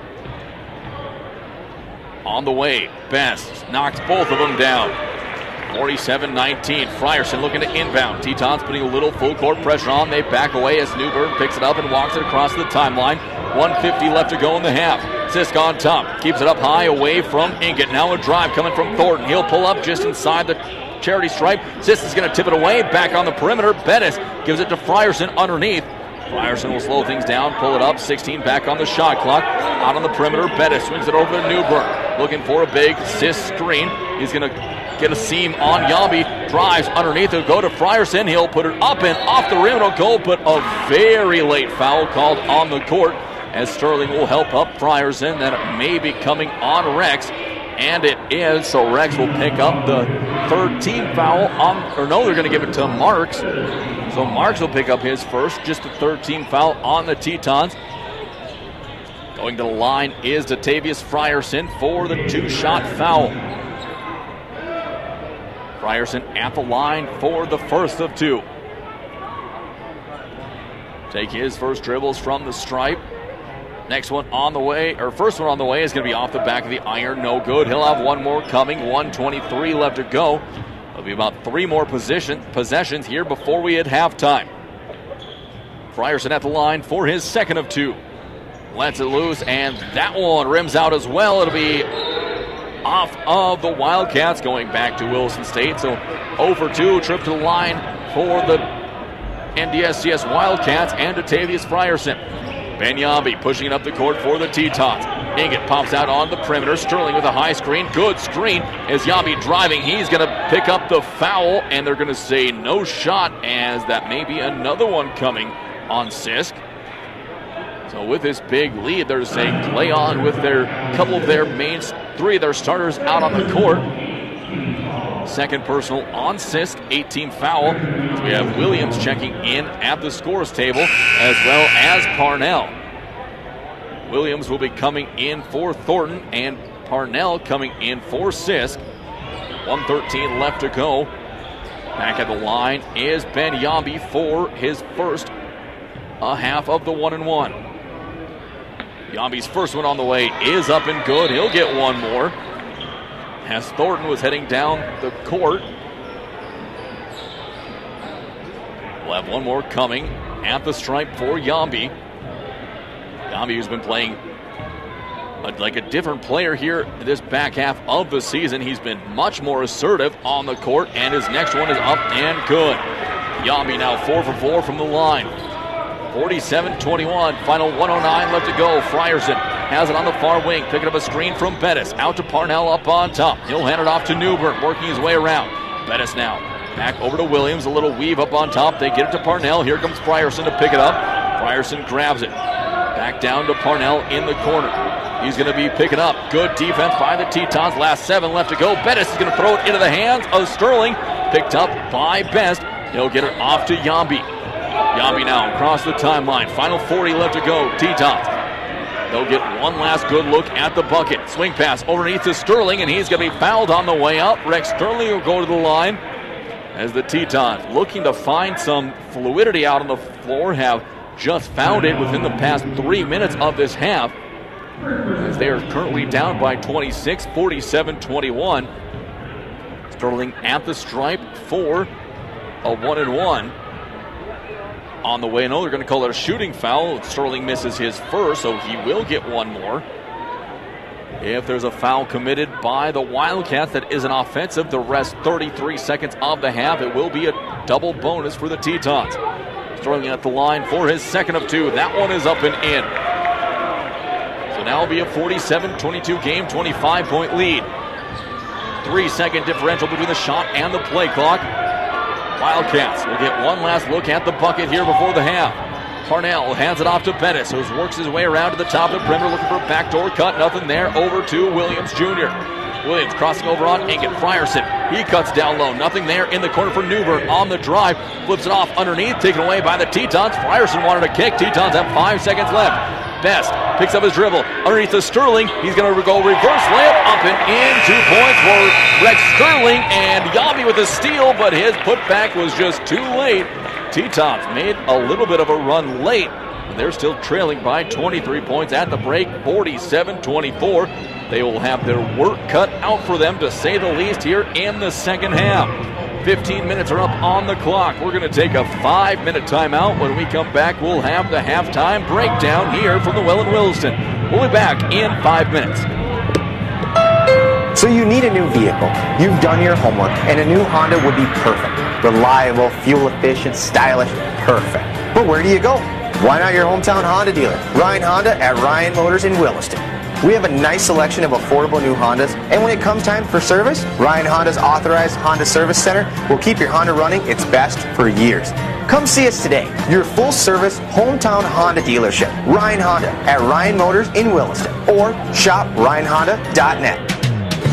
Speaker 3: On the way, Best knocks both of them down. forty-seven nineteen. Frierson looking to inbound. Tetons putting a little full court pressure on. They back away as Newburn picks it up and walks it across the timeline. one fifty left to go in the half. Sisk on top. Keeps it up high away from Inget. Now a drive coming from Thornton. He'll pull up just inside the charity stripe. Sisk is going to tip it away. Back on the perimeter. Bettis gives it to Frierson underneath. Frierson will slow things down, pull it up. sixteen back on the shot clock. Out on the perimeter. Bettis swings it over to Newburn. Looking for a big Sisk screen. He's going to get a seam on Yabi. Drives underneath. He'll go to Frierson. He'll put it up and off the rim. It'll go, but a very late foul called on the court as Sterling will help up Frierson. That may be coming on Rex, and it is. So Rex will pick up the third team foul on, or no, they're going to give it to Marks. So Marks will pick up his first, just the third team foul on the Tetons. Going to the line is Datavius Frierson for the two-shot foul. Frierson at the line for the first of two. Take his first dribbles from the stripe. Next one on the way, or first one on the way is going to be off the back of the iron. No good. He'll have one more coming. one twenty-three left to go. There'll be about three more position, possessions here before we hit halftime. Frierson at the line for his second of two. Lets it loose, and that one rims out as well. It'll be off of the Wildcats, going back to Williston State. So zero for two, trip to the line for the N D S C S Wildcats and Datavius Frierson. Ben Yambi pushing it up the court for the Tetons. Inget pops out on the perimeter. Sterling with a high screen. Good screen as Yambi driving. He's going to pick up the foul, and they're going to say no shot, as that may be another one coming on Sisk. So with this big lead, they're saying play on with their couple of their main, three of their starters out on the court. Second personal on Sisk, eight-team foul. So we have Williams checking in at the scores table, as well as Parnell. Williams will be coming in for Thornton, and Parnell coming in for Sisk. one thirteen left to go. Back at the line is Ben Yambi for his first a half of the one and one. Yambi's first one on the way is up and good. He'll get one more, as Thornton was heading down the court. We'll have one more coming at the stripe for Yambi. Yambi, who's been playing a, like a different player here this back half of the season. He's been much more assertive on the court, and his next one is up and good. Yambi now four for four from the line. forty-seven twenty-one, final one oh nine left to go. Frierson has it on the far wing, picking up a screen from Bettis. Out to Parnell up on top. He'll hand it off to Newbern, working his way around. Bettis now back over to Williams, a little weave up on top. They get it to Parnell. Here comes Frierson to pick it up. Frierson grabs it. Back down to Parnell in the corner. He's going to be picking up. Good defense by the Tetons. Last seven left to go. Bettis is going to throw it into the hands of Sterling. Picked up by Best. He'll get it off to Yambi. Yambi now across the timeline. Final forty left to go. Tetons. They'll get one last good look at the bucket. Swing pass underneath to Sterling, and he's going to be fouled on the way up. Rex Sterling will go to the line, as the Tetons, looking to find some fluidity out on the floor, have just found it within the past three minutes of this half, as they are currently down by twenty-six, forty-seven twenty-one. Sterling at the stripe for a one and one. On the way, no, they're going to call it a shooting foul. Sterling misses his first, so he will get one more. If there's a foul committed by the Wildcats that isn't offensive, the rest thirty-three seconds of the half, it will be a double bonus for the Tetons. Sterling at the line for his second of two. That one is up and in. So now it'll be a forty-seven twenty-two game, twenty-five point lead. Three-second differential between the shot and the play clock. Wildcats will get one last look at the bucket here before the half. Parnell hands it off to Bettis, who works his way around to the top of the perimeter looking for a backdoor cut. Nothing there. Over to Williams Junior Williams crossing over on Inget. Frierson, he cuts down low. Nothing there in the corner for Newbern on the drive. Flips it off underneath, taken away by the Tetons. Frierson wanted a kick. Tetons have five seconds left. Best picks up his dribble underneath to Sterling. He's going to go reverse layup up and in. Two points for Rex Sterling, and Yambi with a steal, but his putback was just too late. Tetons made a little bit of a run late, and they're still trailing by twenty-three points at the break, forty-seven twenty-four. They will have their work cut out for them, to say the least, here in the second half. fifteen minutes are up on the clock. We're going to take a five-minute timeout. When we come back, we'll have the halftime breakdown here from the Well in Williston. We'll be back in five minutes.
Speaker 5: So you need a new vehicle. You've done your homework, and a new Honda would be perfect. Reliable, fuel-efficient, stylish, perfect. But where do you go? Why not your hometown Honda dealer, Ryan Honda at Ryan Motors in Williston. We have a nice selection of affordable new Hondas, and when it comes time for service, Ryan Honda's authorized Honda Service Center will keep your Honda running its best for years. Come see us today, your full-service hometown Honda dealership, Ryan Honda at Ryan Motors in Williston, or shop ryan honda dot net.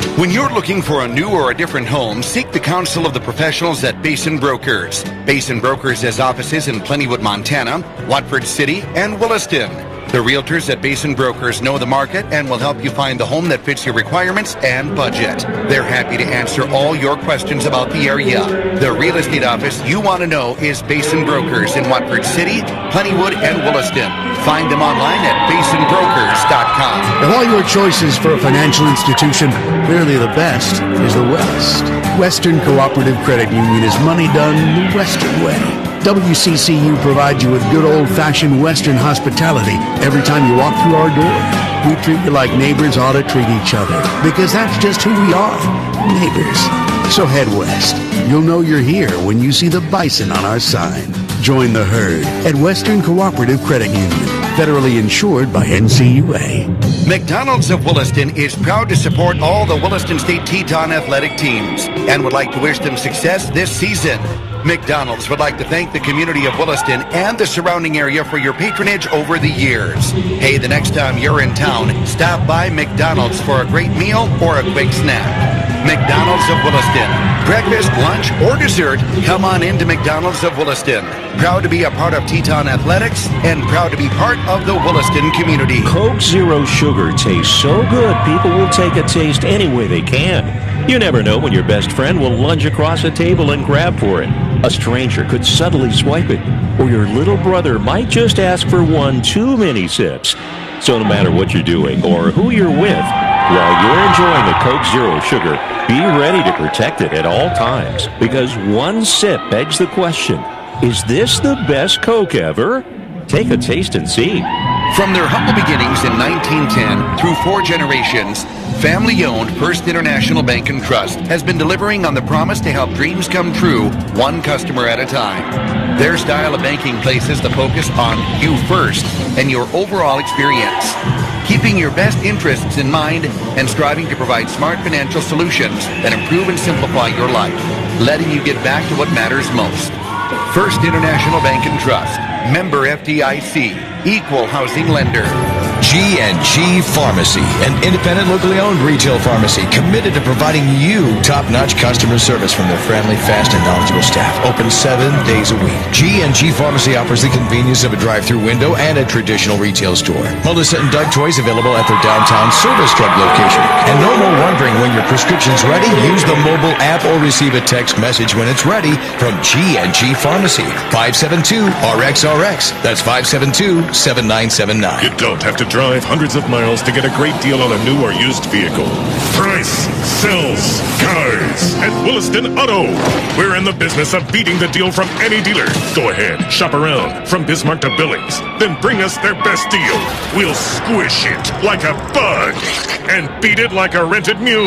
Speaker 2: When you're looking for a new or a different home, seek the counsel of the professionals at Basin Brokers. Basin Brokers has offices in Plentywood, Montana, Watford City, and Williston. The realtors at Basin Brokers know the market and will help you find the home that fits your requirements and budget. They're happy to answer all your questions about the area. The real estate office you want to know is Basin Brokers in Watford City, Plentywood, and Williston. Find them online at basin brokers dot com.
Speaker 7: Of all your choices for a financial institution, clearly the best is the West. Western Cooperative Credit Union is money done the Western way. W C C U provides you with good old-fashioned Western hospitality every time you walk through our door. We treat you like neighbors ought to treat each other, because that's just who we are, neighbors. So head west. You'll know you're here when you see the bison on our sign. Join the herd at Western Cooperative Credit Union, federally insured by N C U A.
Speaker 2: McDonald's of Williston is proud to support all the Williston State Teton athletic teams and would like to wish them success this season. McDonald's would like to thank the community of Williston and the surrounding area for your patronage over the years. Hey, the next time you're in town, stop by McDonald's for a great meal or a quick snack. McDonald's of Williston. Breakfast, lunch, or dessert, come on into McDonald's of Williston. Proud to be a part of Teton Athletics and proud to be part of the Williston community.
Speaker 8: Coke Zero Sugar tastes so good, people will take a taste any way they can. You never know when your best friend will lunge across a table and grab for it. A stranger could subtly swipe it, or your little brother might just ask for one too many sips. So no matter what you're doing or who you're with, while you're enjoying the Coke Zero Sugar, be ready to protect it at all times, because one sip begs the question, is this the best Coke ever? Take a taste and see.
Speaker 2: From their humble beginnings in nineteen ten through four generations, family-owned First International Bank and Trust has been delivering on the promise to help dreams come true, one customer at a time. Their style of banking places the focus on you first and your overall experience, keeping your best interests in mind and striving to provide smart financial solutions that improve and simplify your life, letting you get back to what matters most. First International Bank and Trust, member F D I C, equal housing lender.
Speaker 10: G and G Pharmacy, an independent, locally owned retail pharmacy committed to providing you top-notch customer service from their friendly, fast, and knowledgeable staff. Open seven days a week. G and G Pharmacy offers the convenience of a drive-through window and a traditional retail store. Melissa and Doug toys available at their downtown service drug location. And no more wondering when your prescription's ready. Use the mobile app or receive a text message when it's ready from G and G Pharmacy. five seven two R X R X. That's five seven two, seven nine seven nine.
Speaker 9: You don't have to drive hundreds of miles to get a great deal on a new or used vehicle. Price sells cars at Williston Auto. We're in the business of beating the deal from any dealer. Go ahead, shop around from Bismarck to Billings. Then bring us their best deal. We'll squish it like a bug and beat it like a rented mule.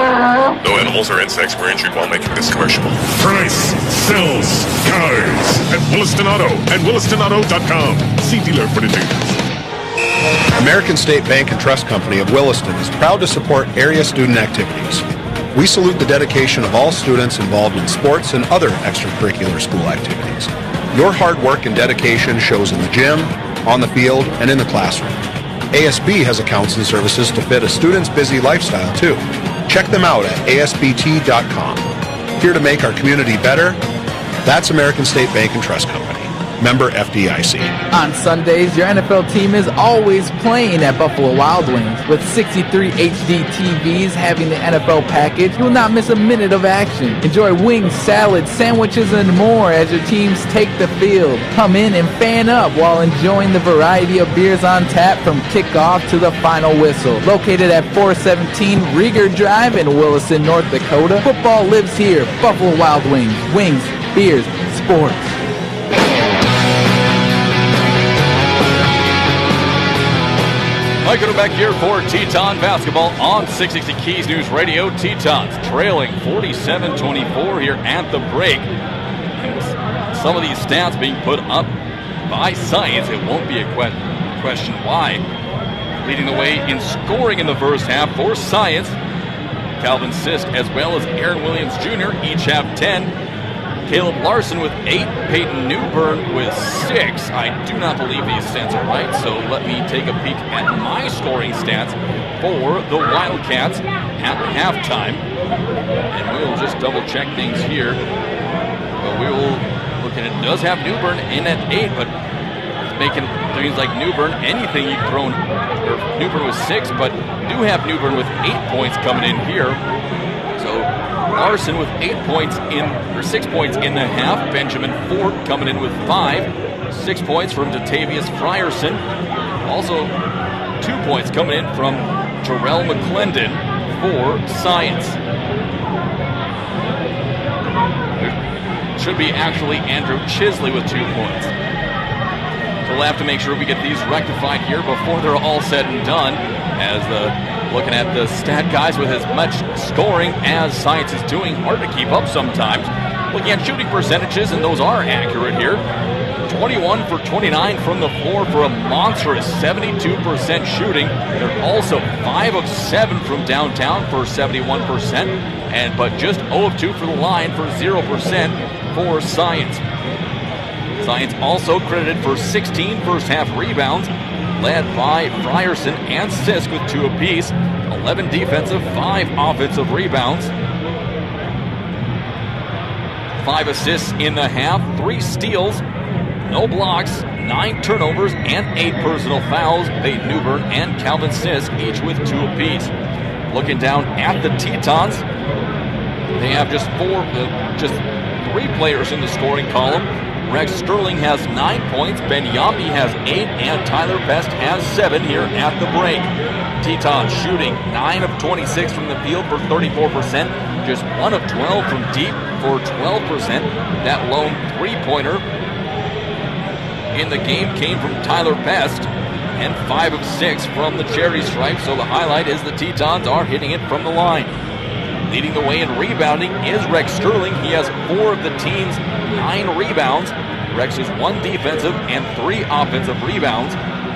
Speaker 9: No animals or insects were injured while making this commercial. Price sells cars at Williston Auto and williston auto dot com. See dealer for details.
Speaker 11: American State Bank and Trust Company of Williston is proud to support area student activities. We salute the dedication of all students involved in sports and other extracurricular school activities. Your hard work and dedication shows in the gym, on the field, and in the classroom. A S B has accounts and services to fit a student's busy lifestyle, too. Check them out at A S B T dot com. Here to make our community better, that's American State Bank and Trust Company. Member F D I C.
Speaker 4: On Sundays, your N F L team is always playing at Buffalo Wild Wings. With sixty-three H D T Vs having the N F L package, you will not miss a minute of action. Enjoy wings, salads, sandwiches, and more as your teams take the field. Come in and fan up while enjoying the variety of beers on tap from kickoff to the final whistle. Located at four seventeen Rieger Drive in Williston, North Dakota, football lives here. Buffalo Wild Wings. Wings, beers, sports.
Speaker 3: Mike, back here for Teton basketball on six sixty Keys News Radio. Tetons trailing forty-seven twenty-four here at the break. And with some of these stats being put up by Science, it won't be a que- question why. Leading the way in scoring in the first half for Science, Calvin Sisk as well as Aaron Williams Junior each have ten. Caleb Larson with eight. Peyton Newbern with six. I do not believe these stats are right, so let me take a peek at my scoring stats for the Wildcats at halftime. And we'll just double check things here. Well, we will look at it. It does have Newbern in at eight, but it's making things like Newbern anything you've thrown. Or Newbern with six, but do have Newbern with eight points coming in here. So Larson with eight points in, or six points in the half. Benjamin Ford coming in with five. Six points from Datavius Frierson. Also, two points coming in from Terrell McClendon for Science. There should be actually Andrew Chisley with two points. So we'll have to make sure we get these rectified here before they're all said and done. As the looking at the stat guys with as much scoring as Science is doing, hard to keep up sometimes. Looking at shooting percentages, and those are accurate here. twenty-one for twenty-nine from the floor for a monstrous seventy-two percent shooting. They're also five of seven from downtown for seventy-one percent, and but just zero of two for the line for zero percent for Science. Science also credited for sixteen first half rebounds, led by Frierson and Sisk with two apiece. eleven defensive, five offensive rebounds. Five assists in the half, three steals, no blocks, nine turnovers, and eight personal fouls. Peyton Newbern and Calvin Sisk each with two apiece. Looking down at the Tetons, they have just four, uh, just three players in the scoring column. Rex Sterling has nine points, Ben Yambi has eight, and Tyler Best has seven here at the break. Tetons shooting nine of twenty-six from the field for thirty-four percent, just one of twelve from deep for twelve percent. That lone three-pointer in the game came from Tyler Best, and five of six from the cherry stripe, so the highlight is the Tetons are hitting it from the line. Leading the way in rebounding is Rex Sterling. He has four of the team's nine rebounds. Rex has one defensive and three offensive rebounds.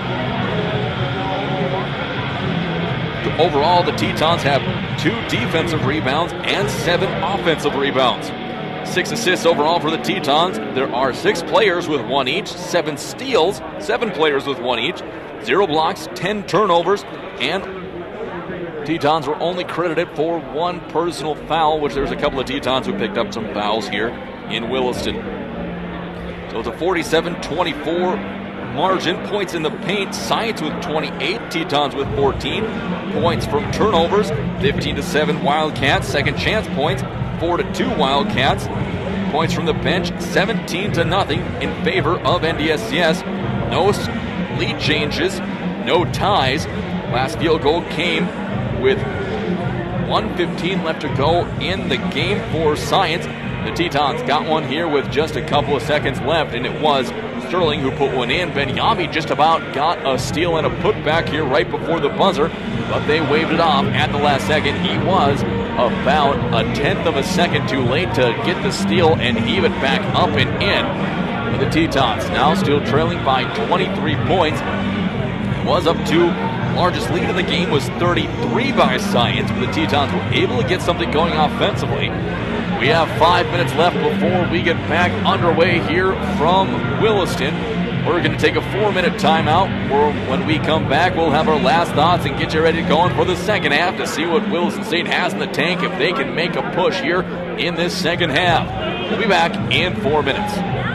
Speaker 3: Overall, the Tetons have two defensive rebounds and seven offensive rebounds. Six assists overall for the Tetons. There are six players with one each, seven steals, seven players with one each, zero blocks, ten turnovers, and Tetons were only credited for one personal foul, which there's a couple of Tetons who picked up some fouls here in Williston. So it's a forty-seven twenty-four margin. Points in the paint, Science with twenty-eight, Tetons with fourteen. Points from turnovers, fifteen to seven Wildcats. Second chance points, four to two Wildcats. Points from the bench, seventeen to nothing in favor of N D S C S. No lead changes, no ties. Last field goal came with one fifteen left to go in the game for Science. The Tetons got one here with just a couple of seconds left, and it was Sterling who put one in. Ben Yami just about got a steal and a putback here right before the buzzer, but they waved it off at the last second. He was about a tenth of a second too late to get the steal and heave it back up and in. For the Tetons now still trailing by twenty-three points. It was up to largest lead in the game was thirty-three by Science, but the Tetons were able to get something going offensively. We have five minutes left before we get back underway here from Williston. We're going to take a four-minute timeout. When we come back, we'll have our last thoughts and get you ready to go on for the second half to see what Williston State has in the tank if they can make a push here in this second half. We'll be back in four minutes.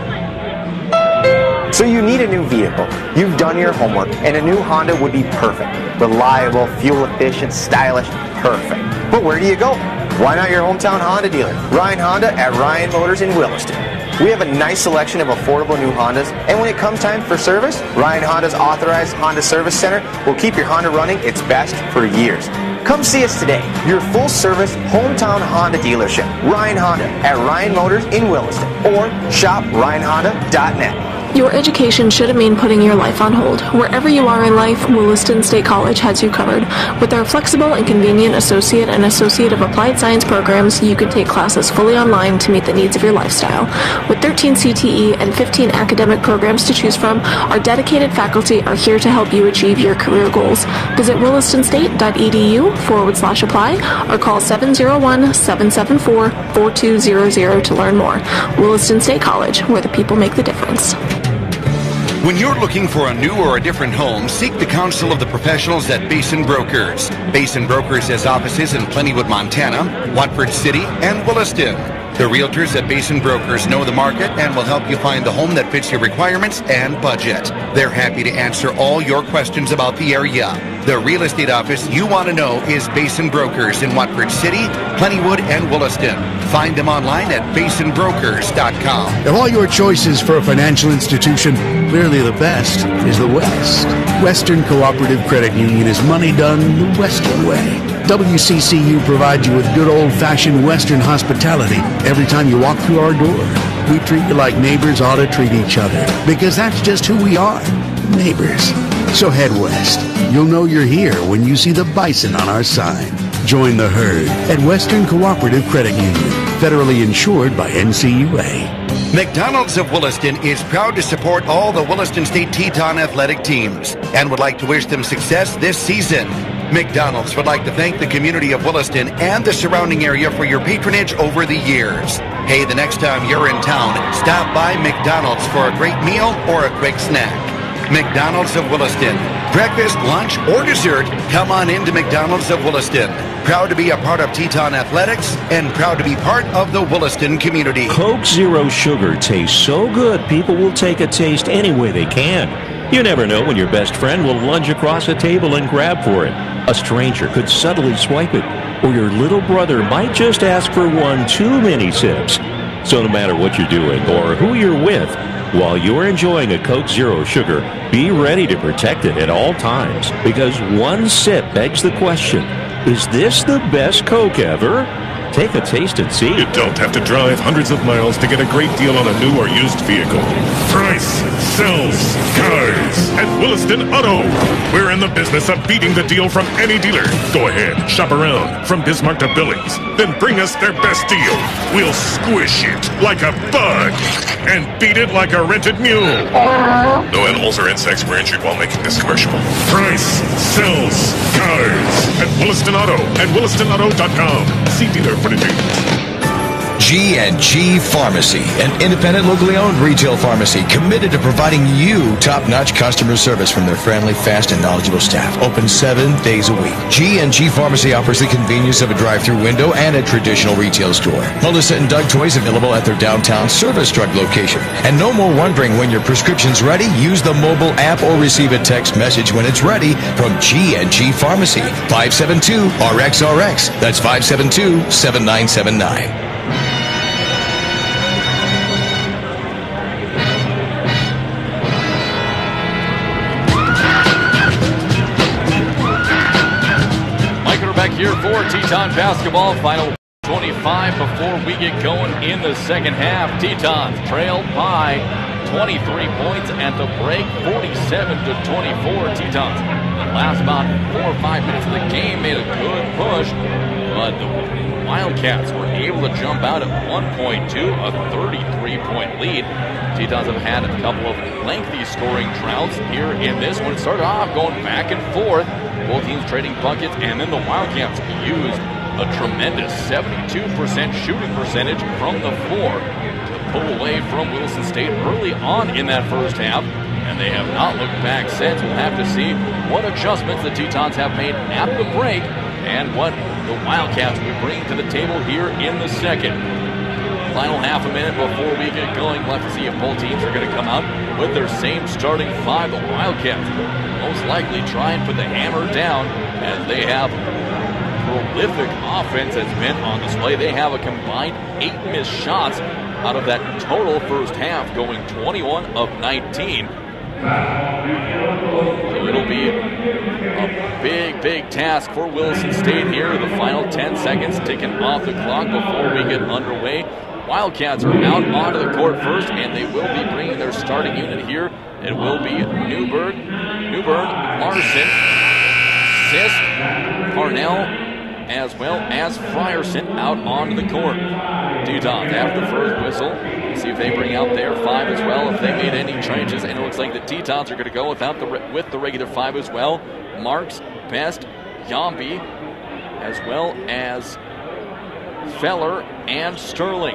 Speaker 5: So you need a new vehicle. You've done your homework, and a new Honda would be perfect. Reliable, fuel efficient, stylish, perfect. But where do you go? Why not your hometown Honda dealer, Ryan Honda at Ryan Motors in Williston. We have a nice selection of affordable new Hondas, and when it comes time for service, Ryan Honda's authorized Honda Service Center will keep your Honda running its best for years. Come see us today, your full-service hometown Honda dealership, Ryan Honda at Ryan Motors in Williston, or shop ryan honda dot net.
Speaker 6: Your education shouldn't mean putting your life on hold. Wherever you are in life, Williston State College has you covered. With our flexible and convenient associate and associate of applied science programs, you can take classes fully online to meet the needs of your lifestyle. With thirteen C T E and fifteen academic programs to choose from, our dedicated faculty are here to help you achieve your career goals. Visit williston-state.edu forward slash apply or call seven zero one, seven seven four, four two zero zero to learn more. Williston State College, where the people make the difference.
Speaker 2: When you're looking for a new or a different home, seek the counsel of the professionals at Basin Brokers. Basin Brokers has offices in Plentywood, Montana, Watford City, and Williston. The realtors at Basin Brokers know the market and will help you find the home that fits your requirements and budget. They're happy to answer all your questions about the area. The real estate office you want to know is Basin Brokers in Watford City, Plentywood, and Williston. Find them online at basin brokers dot com.
Speaker 7: Of all your choices for a financial institution, clearly the best is the West. Western Cooperative Credit Union is money done the Western way. W C C U provides you with good old-fashioned Western hospitality every time you walk through our door. We treat you like neighbors ought to treat each other, because that's just who we are, neighbors. So head west. You'll know you're here when you see the bison on our sign. Join the herd at Western Cooperative Credit Union, federally insured by N C U A.
Speaker 2: McDonald's of Williston is proud to support all the Williston State Teton athletic teams and would like to wish them success this season. McDonald's would like to thank the community of Williston and the surrounding area for your patronage over the years. Hey, the next time you're in town, stop by McDonald's for a great meal or a quick snack. McDonald's of Williston. Breakfast, lunch, or dessert, come on into McDonald's of Williston. Proud to be a part of Teton Athletics and proud to be part of the Williston community.
Speaker 8: Coke Zero Sugar tastes so good, people will take a taste any way they can. You never know when your best friend will lunge across a table and grab for it. A stranger could subtly swipe it, or your little brother might just ask for one too many sips. So no matter what you're doing or who you're with, while you're enjoying a Coke Zero Sugar, be ready to protect it at all times, because one sip begs the question, is this the best Coke ever? Take a taste and see.
Speaker 9: You don't have to drive hundreds of miles to get a great deal on a new or used vehicle. Price sells cars at Williston Auto. We're in the business of beating the deal from any dealer. Go ahead, shop around from Bismarck to Billings. Then bring us their best deal. We'll squish it like a bug and beat it like a rented mule. No animals or insects were injured while making this commercial. Price sells cars at Williston Auto and williston auto dot com. See dealer for details.
Speaker 10: G and G Pharmacy, an independent, locally owned retail pharmacy committed to providing you top-notch customer service from their friendly, fast, and knowledgeable staff. Open seven days a week. G and G Pharmacy offers the convenience of a drive-through window and a traditional retail store. Melissa and Doug toys available at their downtown Service Drug location. And no more wondering when your prescription's ready. Use the mobile app or receive a text message when it's ready from G and G Pharmacy. five seven two R X R X. That's five seven two, seven nine seven nine.
Speaker 3: Here for Teton basketball, final twenty-five before we get going in the second half. Tetons trailed by twenty-three points at the break, forty-seven to twenty-four. Tetons, the last about four or five minutes of the game, made a good push, but the Wildcats were able to jump out at one point to a thirty-three point lead. Tetons have had a couple of lengthy scoring droughts here in this one. It started off going back and forth, both teams trading buckets, and then the Wildcats used a tremendous seventy-two percent shooting percentage from the floor to pull away from Williston State early on in that first half, and they have not looked back since. We'll have to see what adjustments the Tetons have made at the break and what the Wildcats will bring to the table here in the second. Final half a minute before we get going. We'll have to see if both teams are going to come out with their same starting five. The Wildcats most likely try and put the hammer down, as they have prolific offense that's been on display. They have a combined eight missed shots out of that total first half, going twenty-one of nineteen. So it'll be a big, big task for Williston State here. The final ten seconds ticking off the clock before we get underway Wildcats are out onto the court first, and they will be bringing their starting unit here. It will be Newburn, Newburn, Larson, Sisk, Parnell, as well as Frierson out onto the court. Tetons after the first whistle. See if they bring out their five as well, if they made any changes. And it looks like the Tetons are going to go without the with the regular five as well. Marks, Best, Yambi, as well as Feller and Sterling.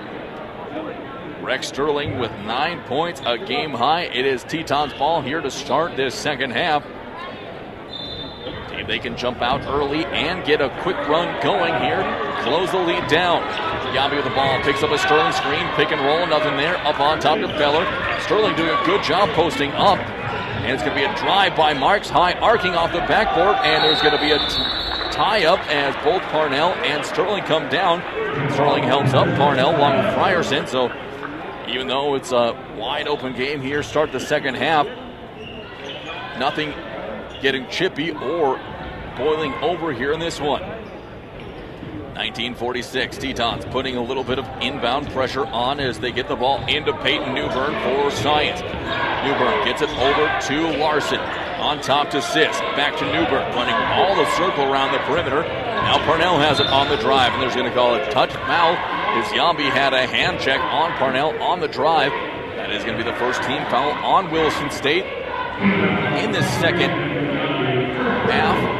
Speaker 3: Rex Sterling with nine points, a game high. It is Tetons ball here to start this second half. See if they can jump out early and get a quick run going here. Close the lead down. Yambi with the ball, picks up a Sterling screen, pick and roll, nothing there. Up on top to Feller. Sterling doing a good job posting up. And it's going to be a drive by Marks, high arcing off the backboard, and there's going to be a t- tie-up as both Parnell and Sterling come down. Sterling helps up Parnell along with Frierson, so even though it's a wide open game here, start the second half, nothing getting chippy or boiling over here in this one. nineteen forty-six, Tetons putting a little bit of inbound pressure on as they get the ball into Peyton Newburn for Science. Newburn gets it over to Larson. On top to Sisk. Back to Newburn, running all the circle around the perimeter. Now Parnell has it on the drive, and there's going to call it touch foul as Yambi had a hand check on Parnell on the drive. That is going to be the first team foul on Williston State in this second half.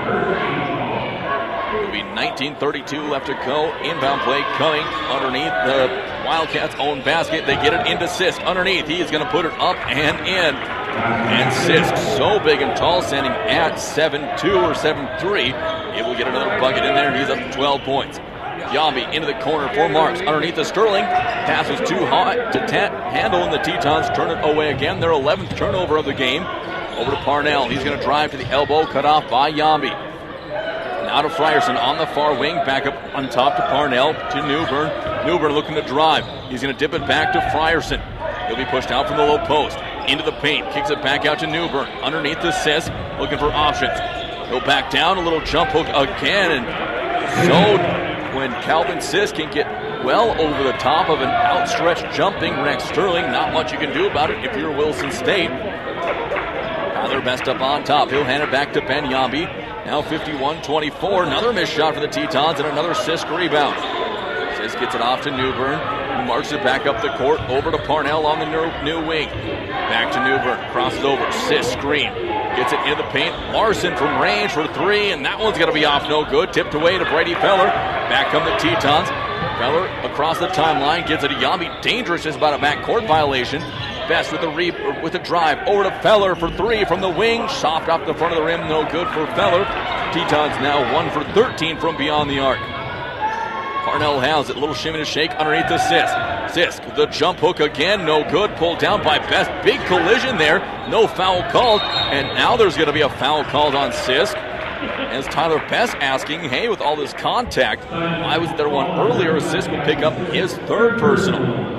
Speaker 3: nineteen thirty-two left to go. Inbound play coming underneath the Wildcats' own basket. They get it into Sisk underneath. He is going to put it up and in. And Sisk, so big and tall, standing at seven two or seven three. It will get another bucket in there. He's up to twelve points. Yambi into the corner for Marks. Underneath the Sterling. Pass was too hot to ta- handle, and the Tetons turn it away again. Their eleventh turnover of the game. Over to Parnell. He's going to drive to the elbow, cut off by Yambi. Now to Frierson on the far wing, back up on top to Parnell, to Newburn. Newburn looking to drive. He's going to dip it back to Frierson. He'll be pushed out from the low post. Into the paint, kicks it back out to Newburn. Underneath the Sisk, looking for options. He'll back down, a little jump hook again. And so when Calvin Sisk can get well over the top of an outstretched jumping Rex Sterling, not much you can do about it if you're Williston State. Now they're best up on top. He'll hand it back to Ben Yambi. Now fifty-one twenty-four. Another missed shot for the Tetons and another Sisk rebound. Sisk gets it off to Newburn. Who marches it back up the court over to Parnell on the new, new wing. Back to Newburn. Crosses over. Sisk screen. Gets it into the paint. Larson from range for three, and that one's going to be off no good. Tipped away to Brady Feller. Back come the Tetons. Feller across the timeline. Gets it to Yambi. Dangerous, just about a backcourt violation. Best with the re- with the drive over to Feller for three from the wing. Soft off the front of the rim, no good for Feller. Tetons now one for thirteen from beyond the arc. Parnell has it, a little shimmy to shake underneath the Sisk. Sisk, the jump hook again, no good. Pulled down by Best. Big collision there, no foul called. And now there's going to be a foul called on Sisk. As Tyler Best asking, hey, with all this contact, why was there one earlier? Sisk will pick up his third personal.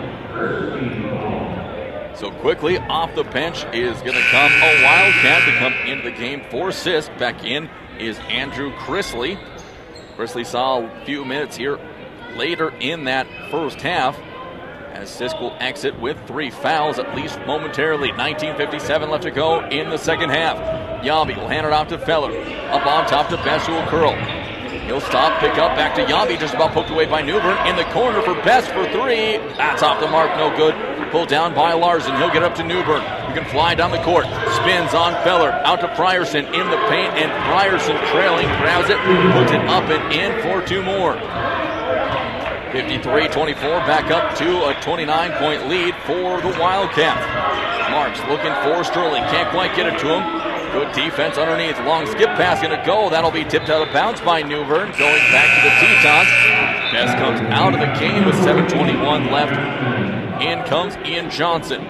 Speaker 3: So quickly off the bench is going to come a Wildcat to come into the game for Sisk. Back in is Andrew Chrisley. Chrisley saw a few minutes here later in that first half as Sisk will exit with three fouls, at least momentarily. nineteen fifty-seven left to go in the second half. Yambi will hand it off to Feller. Up on top to Best, who will curl. He'll stop, pick up, back to Yambi, just about poked away by Newburn. In the corner for Best for three. That's off the mark, no good. Pulled down by Larson. He'll get up to Newburn. He can fly down the court. Spins on Feller. Out to Frierson in the paint, and Frierson trailing, grabs it, puts it up and in for two more. fifty-three twenty-four, back up to a twenty-nine point lead for the Wildcats. Marks looking for Sterling. Can't quite get it to him. Good defense underneath. Long skip pass going to go. That'll be tipped out of bounds by Newburn. Going back to the Tetons. Best comes out of the game with seven twenty-one left. In comes Ian Johnson.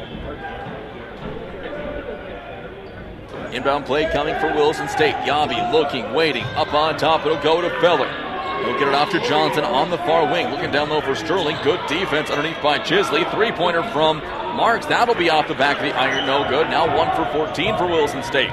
Speaker 3: Inbound play coming for Williston State. Yambi looking, waiting. Up on top, it'll go to Feller. He'll get it off to Johnson on the far wing. Looking down low for Sterling. Good defense underneath by Chisley. Three-pointer from Marks. That'll be off the back of the iron. No good. Now one for fourteen for Williston State.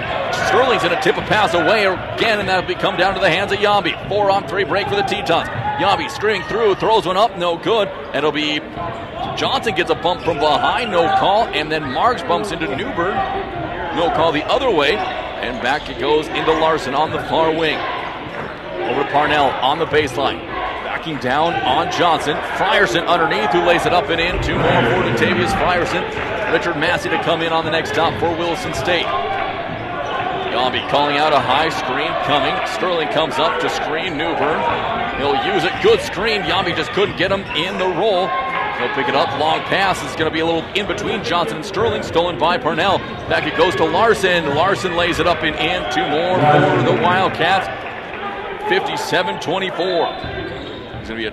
Speaker 3: Sterling's going to tip a pass away again, and that'll be come down to the hands of Yambi. Four on three break for the Tetons. Yabi screaming through, throws one up, no good. And it'll be Johnson gets a bump from behind, no call. And then Marks bumps into Newburn, no call the other way. And back it goes into Larson on the far wing. Over to Parnell on the baseline. Backing down on Johnson. Frierson underneath, who lays it up and in. Two more for Datavius Frierson. Richard Massey to come in on the next stop for Williston State. Yabi calling out a high screen coming. Sterling comes up to screen Newburn. He'll use it. Good screen. Yabi just couldn't get him in the roll. He'll pick it up. Long pass is going to be a little in between Johnson and Sterling. Stolen by Parnell. Back it goes to Larson. Larson lays it up and in. Two more for the Wildcats. fifty-seven twenty-four. It's going to be a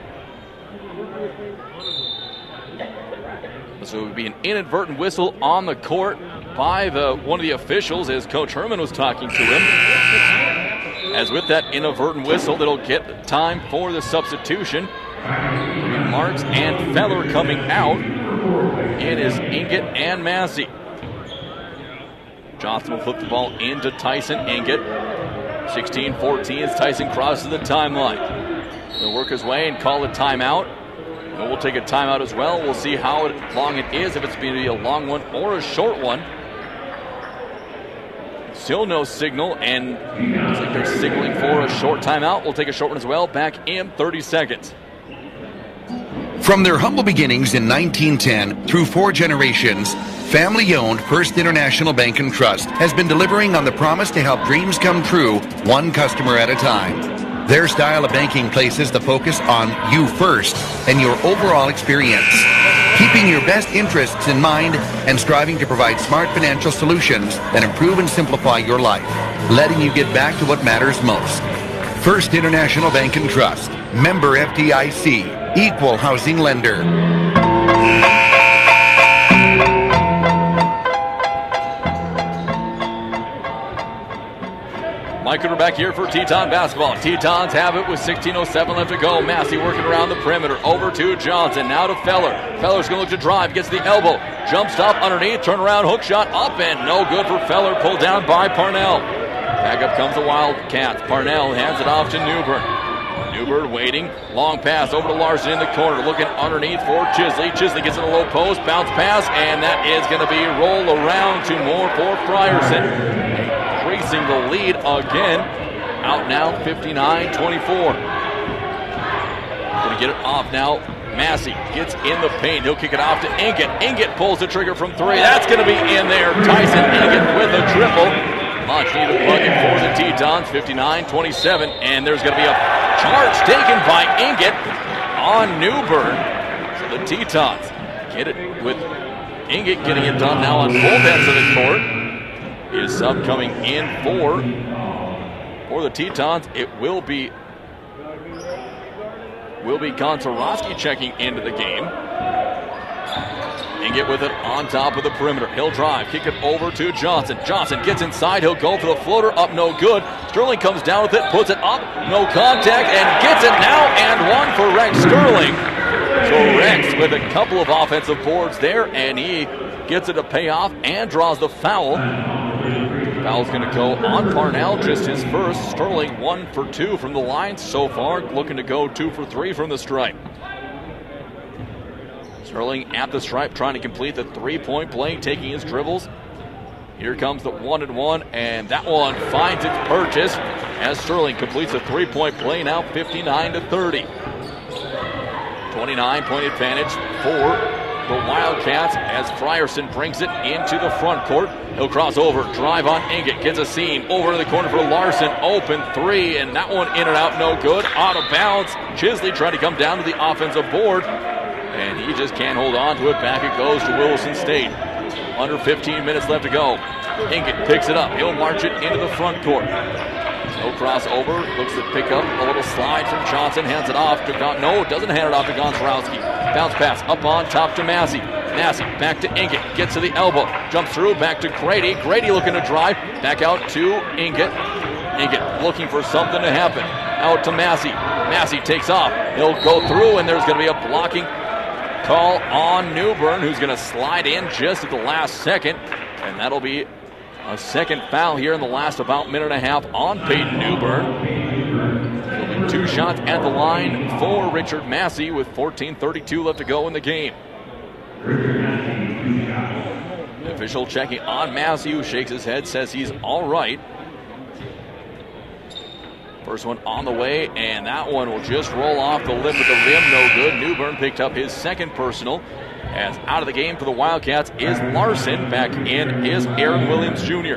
Speaker 3: So it would be an inadvertent whistle on the court by the one of the officials as Coach Herman was talking to him. As with that inadvertent whistle, that'll get time for the substitution. Marks and Feller coming out. It is Inget and Massey. Johnson will flip the ball into Tyson Inget. sixteen fourteen as Tyson crosses the timeline. He'll work his way and call a timeout. And we'll take a timeout as well. We'll see how long it is, if it's going to be a long one or a short one. Still no signal, and looks like they're signaling for a short timeout. We'll take a short one as well. Back in thirty seconds.
Speaker 2: From their humble beginnings in nineteen ten through four generations, family-owned First International Bank and Trust has been delivering on the promise to help dreams come true, one customer at a time. Their style of banking places the focus on you first and your overall experience, keeping your best interests in mind and striving to provide smart financial solutions that improve and simplify your life, letting you get back to what matters most. First International Bank and Trust, member F D I C, equal housing lender.
Speaker 3: Mike Cooter back here for Teton basketball. Tetons have it with sixteen oh seven left to go. Massey working around the perimeter. Over to Johnson. Now to Feller. Feller's going to look to drive. Gets the elbow. Jump stop underneath. Turn around. Hook shot up and no good for Feller. Pulled down by Parnell. Back up comes the Wildcats. Parnell hands it off to Newburn. Newburn waiting. Long pass over to Larson in the corner. Looking underneath for Chisley. Chisley gets in a low post. Bounce pass. And that is going to be roll around. Two more for Frierson. Increasing the lead again. Out now, fifty-nine twenty-four. Going to get it off now. Massey gets in the paint. He'll kick it off to Inget. Inget pulls the trigger from three. That's going to be in there. Tyson Inget with a triple. Much needed bucket for the Tetons. fifty-nine twenty-seven. And there's going to be a charge taken by Inget on Newburn. So the Tetons get it with Inget getting it done now on both ends of the court. Is sub coming in for for the Tetons. It will be will be Gontarowski checking into the game. Inget with it on top of the perimeter. He'll drive, kick it over to Johnson. Johnson gets inside. He'll go for the floater. Up, no good. Sterling comes down with it, puts it up, no contact, and gets it now. And one for Rex Sterling. So Rex with a couple of offensive boards there, and he gets it to pay off and draws the foul. Foul's going to go on Parnell, just his first. Sterling one for two from the line so far, looking to go two for three from the stripe. Sterling at the stripe, trying to complete the three-point play, taking his dribbles. Here comes the one and one, and that one finds its purchase as Sterling completes a three-point play, now fifty-nine to thirty. twenty-nine point advantage for the Wildcats as Frierson brings it into the front court. He'll cross over, drive on Inget, gets a seam, over to the corner for Larson, open three, and that one in and out, no good, out of bounds. Chisley trying to come down to the offensive board, and he just can't hold on to it. Back it goes to Williston State. Under fifteen minutes left to go. Inget picks it up, he'll march it into the front court. No crossover, looks to pick up a little slide from Johnson, hands it off to Gon- no, doesn't hand it off to Gontarowski. Bounce pass up on top to Massey. Massey back to Inget, gets to the elbow, jumps through, back to Grady. Grady looking to drive, back out to Inget. Inget looking for something to happen. Out to Massey. Massey takes off. He'll go through, and there's going to be a blocking call on Newburn, who's going to slide in just at the last second, and that'll be a second foul here in the last about minute and a half on Peyton Newburn. It'll be Two shots at the line for Richard Massey with fourteen thirty-two left to go in the game. The official checking on Massey, who shakes his head, says he's all right. First one on the way, and that one will just roll off the lip of the rim. No good. Newbern picked up his second personal. As out of the game for the Wildcats is Larson. Back in is Aaron Williams Junior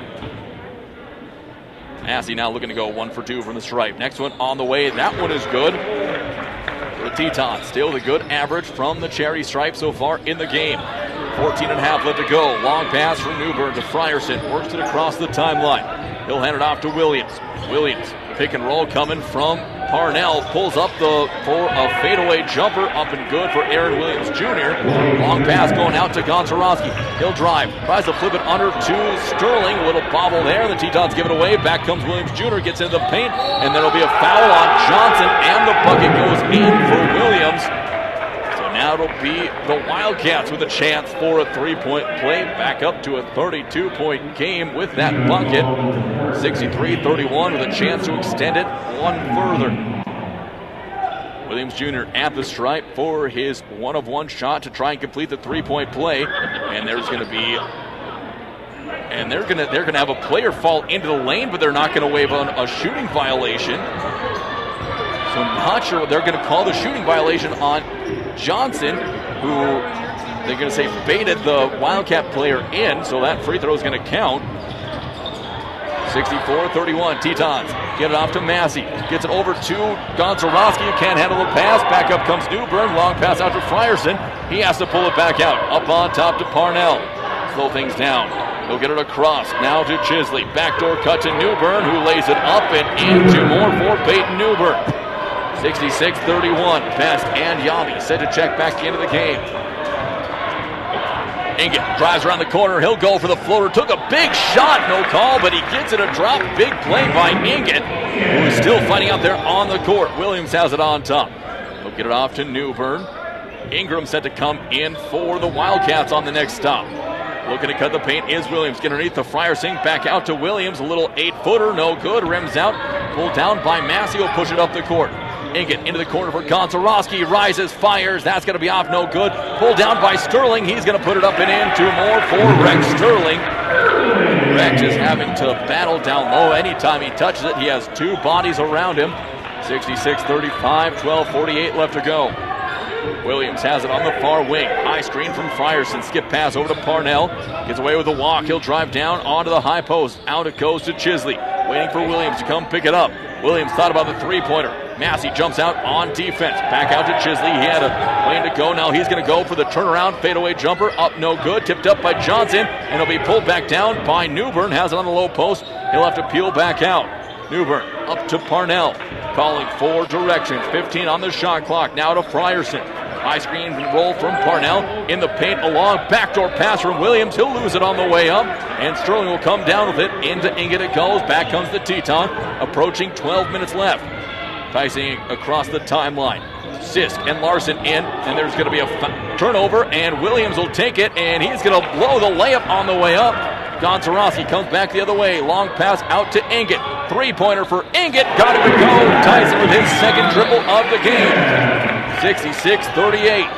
Speaker 3: Massey now looking to go one for two from the stripe. Next one on the way. That one is good. The Tetons still the good average from the charity stripe so far in the game. fourteen and a half left to go. Long pass from Newbern to Frierson. Works it across the timeline. He'll hand it off to Williams. Williams, pick and roll coming from Parnell. Pulls up the for a fadeaway jumper. Up and good for Aaron Williams Junior Long pass going out to Gonzarowski. He'll drive. Tries to flip it under to Sterling. A little bobble there. The Tetons give it away. Back comes Williams Junior Gets into the paint. And then it'll be a foul on Johnson. And the bucket goes in for Williams. Now it'll be the Wildcats with a chance for a three-point play. Back up to a thirty-two point game with that bucket. sixty-three thirty-one with a chance to extend it one further. Williams Junior at the stripe for his one-of-one shot to try and complete the three-point play. And there's going to be... And they're going to they're going to have a player fall into the lane, but they're not going to waive on a shooting violation. So I'm not sure what they're going to call the shooting violation on Johnson, who they're going to say baited the Wildcat player in, so that free throw is going to count. sixty-four thirty-one, Tetons get it off to Massey. Gets it over to Gonzarowski, who can't handle the pass. Back up comes Newbern. Long pass out to Frierson. He has to pull it back out. Up on top to Parnell. Slow things down. He'll get it across. Now to Chisley. Backdoor cut to Newbern, who lays it up and into more for Peyton Newbern. sixty-six thirty-one. Past and Yami set to check back into the game. Inget drives around the corner. He'll go for the floater. Took a big shot. No call, but he gets it a drop. Big play by Inget, who is still fighting out there on the court. Williams has it on top. He'll get it off to Newbern. Ingram set to come in for the Wildcats on the next stop. Looking to cut the paint is Williams. Get underneath the Frierson. Back out to Williams. A little eight-footer. No good. Rims out. Pulled down by Massey. Will push it up the court. Inget into the corner for Gonzarowski. Rises, fires. That's going to be off. No good. Pulled down by Sterling. He's going to put it up and in. Two more for Rex Sterling. Rex is having to battle down low. Anytime he touches it, he has two bodies around him. sixty-six thirty-five. twelve forty-eight left to go. Williams has it on the far wing. High screen from Frierson. Skip pass over to Parnell. Gets away with a walk. He'll drive down onto the high post. Out it goes to Chisley. Waiting for Williams to come pick it up. Williams thought about the three-pointer. Massey jumps out on defense. Back out to Chisley. He had a lane to go. Now he's going to go for the turnaround fadeaway jumper. Up no good. Tipped up by Johnson. And it'll be pulled back down by Newbern. Has it on the low post. He'll have to peel back out. Newbern up to Parnell. Calling for directions. fifteen on the shot clock. Now to Frierson. High screen roll from Parnell. In the paint along. Backdoor pass from Williams. He'll lose it on the way up. And Sterling will come down with it. Into Inget it goes. Back comes the Teton. Approaching twelve minutes left. Ticing across the timeline. Sisk and Larson in. And there's going to be a f- turnover. And Williams will take it. And he's going to blow the layup on the way up. Gonzarowski comes back the other way. Long pass out to Inget. Three-pointer for Inget. Got it to go. Tyson with his second triple of the game. sixty-six thirty-eight.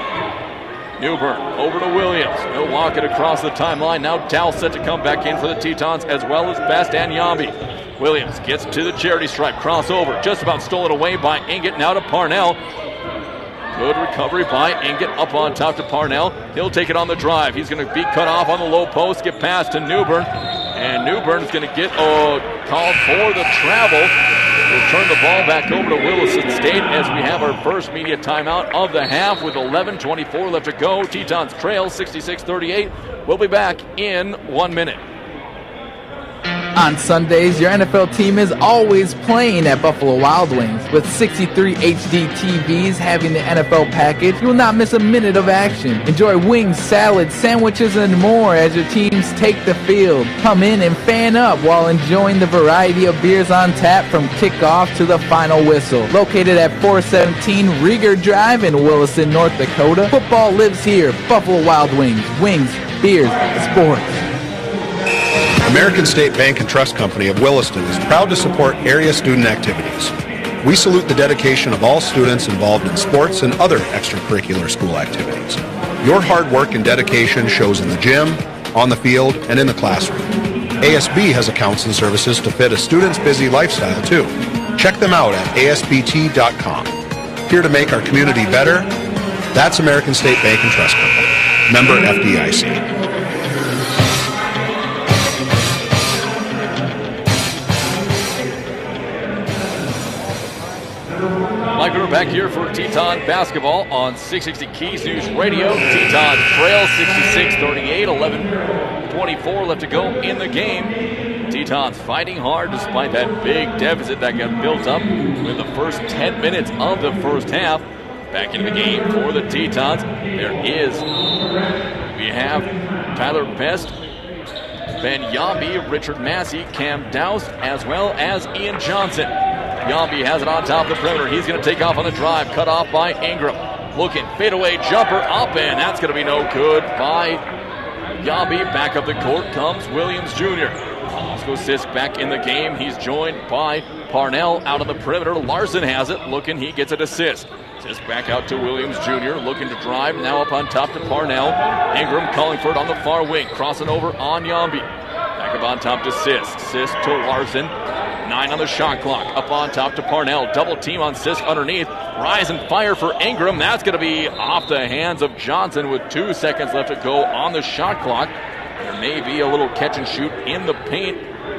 Speaker 3: Newbern over to Williams. He'll walk it across the timeline. Now Dow set to come back in for the Tetons, as well as Best and Yambi. Williams gets to the charity stripe. Crossover. Just about stolen away by Inget. Now to Parnell. Good recovery by Inget up on top to Parnell. He'll take it on the drive. He's going to be cut off on the low post. Get past to Newbern. And Newbern's going to get uh, called for the travel. We'll turn the ball back over to Williston State as we have our first media timeout of the half with eleven twenty-four left to go. Tetons trail sixty-six thirty-eight. We'll be back in one minute.
Speaker 4: On Sundays, your N F L team is always playing at Buffalo Wild Wings. With sixty-three H D T Vs having the N F L package, you will not miss a minute of action. Enjoy wings, salads, sandwiches, and more as your teams take the field. Come in and fan up while enjoying the variety of beers on tap from kickoff to the final whistle. Located at four seventeen Rieger Drive in Williston, North Dakota, football lives here. Buffalo Wild Wings. Wings, beers, sports.
Speaker 11: American State Bank and Trust Company of Williston is proud to support area student activities. We salute the dedication of all students involved in sports and other extracurricular school activities. Your hard work and dedication shows in the gym, on the field, and in the classroom. A S B has accounts and services to fit a student's busy lifestyle, too. Check them out at A S B T dot com. Here to make our community better, that's American State Bank and Trust Company. Member F D I C.
Speaker 3: Mike Gruder back here for Teton basketball on six sixty Keys News Radio. Teton trail sixty-six thirty-eight, eleven twenty-four left to go in the game. Teton's fighting hard despite that big deficit that got built up in the first ten minutes of the first half. Back into the game for the Tetons. There is, we have Tyler Best, Ben Yambi, Richard Massey, Cam Dowse, as well as Ian Johnson. Yambi has it on top of the perimeter. He's going to take off on the drive. Cut off by Ingram. Looking, fadeaway jumper up, and that's going to be no good by Yambi. Back up the court comes Williams Junior Osco Sisk back in the game. He's joined by Parnell out on the perimeter. Larson has it. Looking, he gets an assist. Sisk back out to Williams Junior Looking to drive. Now up on top to Parnell. Ingram calling for it on the far wing. Crossing over on Yambi. Back up on top to Sisk. Sisk to Larson. Nine on the shot clock. Up on top to Parnell. Double team on Sisk underneath. Rise and fire for Ingram. That's going to be off the hands of Johnson with two seconds left to go on the shot clock. There may be a little catch and shoot in the paint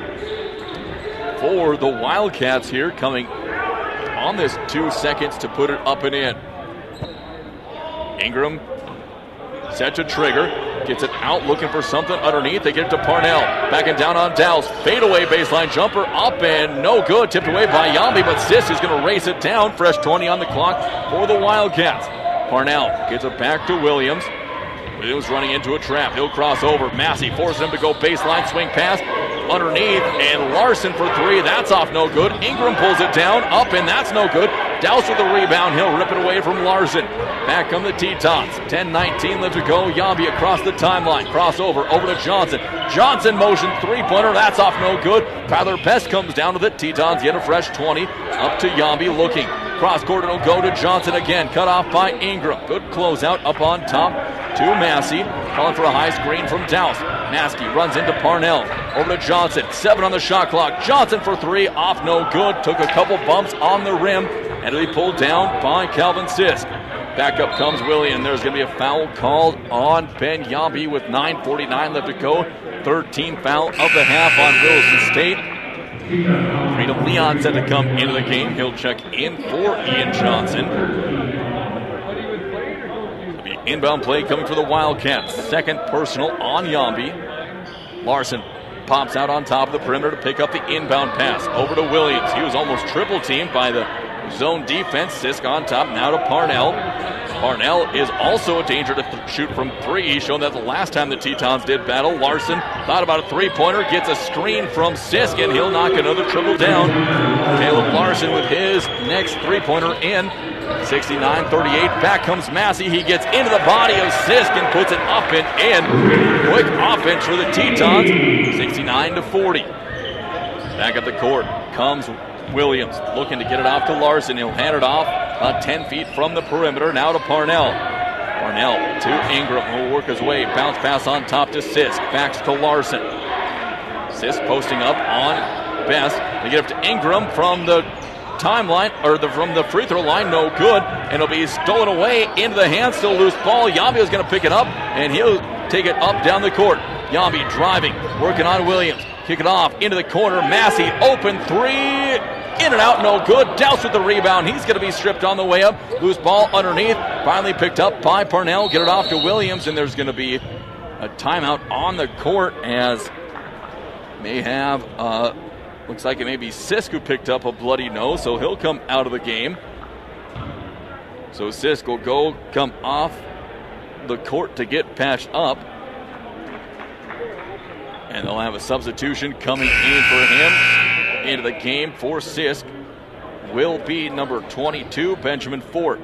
Speaker 3: for the Wildcats here, coming on this two seconds to put it up and in. Ingram set to trigger. Gets it out, looking for something underneath. They get it to Parnell. Backing down on Dowse. Fadeaway baseline jumper up and no good. Tipped away by Yambi, but Sisk is going to race it down. Fresh twenty on the clock for the Wildcats. Parnell gets it back to Williams. Williams running into a trap. He'll cross over. Massey forces him to go baseline. Swing pass underneath. And Larson for three. That's off no good. Ingram pulls it down. Up and that's no good. Dowse with the rebound. He'll rip it away from Larson. Back come the Tetons. ten nineteen left to go. Yambi across the timeline. Crossover over to Johnson. Johnson motion three-pointer. That's off no good. Tyler Best comes down with it. Tetons get a fresh twenty. Up to Yambi looking. Cross court, it'll go to Johnson again. Cut off by Ingram. Good closeout up on top to Massey. Calling for a high screen from Dowse. Maskey runs into Parnell. Over to Johnson. Seven on the shot clock. Johnson for three. Off no good. Took a couple bumps on the rim. And it'll be pulled down by Calvin Sisk. Back up comes William. There's going to be a foul called on Ben Yambi with nine forty-nine left to go. thirteen foul of the half on Williston State. Freedom Leon set to come into the game. He'll check in for Ian Johnson. It'll be inbound play coming for the Wildcats. Second personal on Yambi. Larson pops out on top of the perimeter to pick up the inbound pass. Over to Williams. He was almost triple teamed by the zone defense. Sisk on top, now to Parnell. Parnell is also a danger to th- shoot from three. He's shown that the last time the Tetons did battle. Larson thought about a three-pointer, gets a screen from Sisk, and he'll knock another triple down. Caleb Larson with his next three-pointer in. sixty-nine thirty-eight. Back comes Massey. He gets into the body of Sisk and puts it up and in. Quick offense for the Tetons. sixty-nine to forty. Back at the court comes Williams, looking to get it off to Larson. He'll hand it off about ten feet from the perimeter. Now to Parnell. Parnell to Ingram, who will work his way. Bounce pass on top to Sisk. Backs to Larson. Sisk posting up on Best. They get up to Ingram from the timeline, or the, from the free throw line. No good. And it'll be stolen away into the hands. Still loose ball. Yambi is going to pick it up, and he'll take it up down the court. Yambi driving, working on Williams. Kick it off into the corner. Massey open three. In and out, no good. Dowse with the rebound. He's going to be stripped on the way up. Loose ball underneath. Finally picked up by Parnell. Get it off to Williams, and there's going to be a timeout on the court as may have, uh, looks like it may be Sisk who picked up a bloody nose, so he'll come out of the game. So Sisk will go, come off the court to get patched up. And they'll have a substitution coming in for him. Into the game for Sisk will be number twenty-two, Benjamin Fort.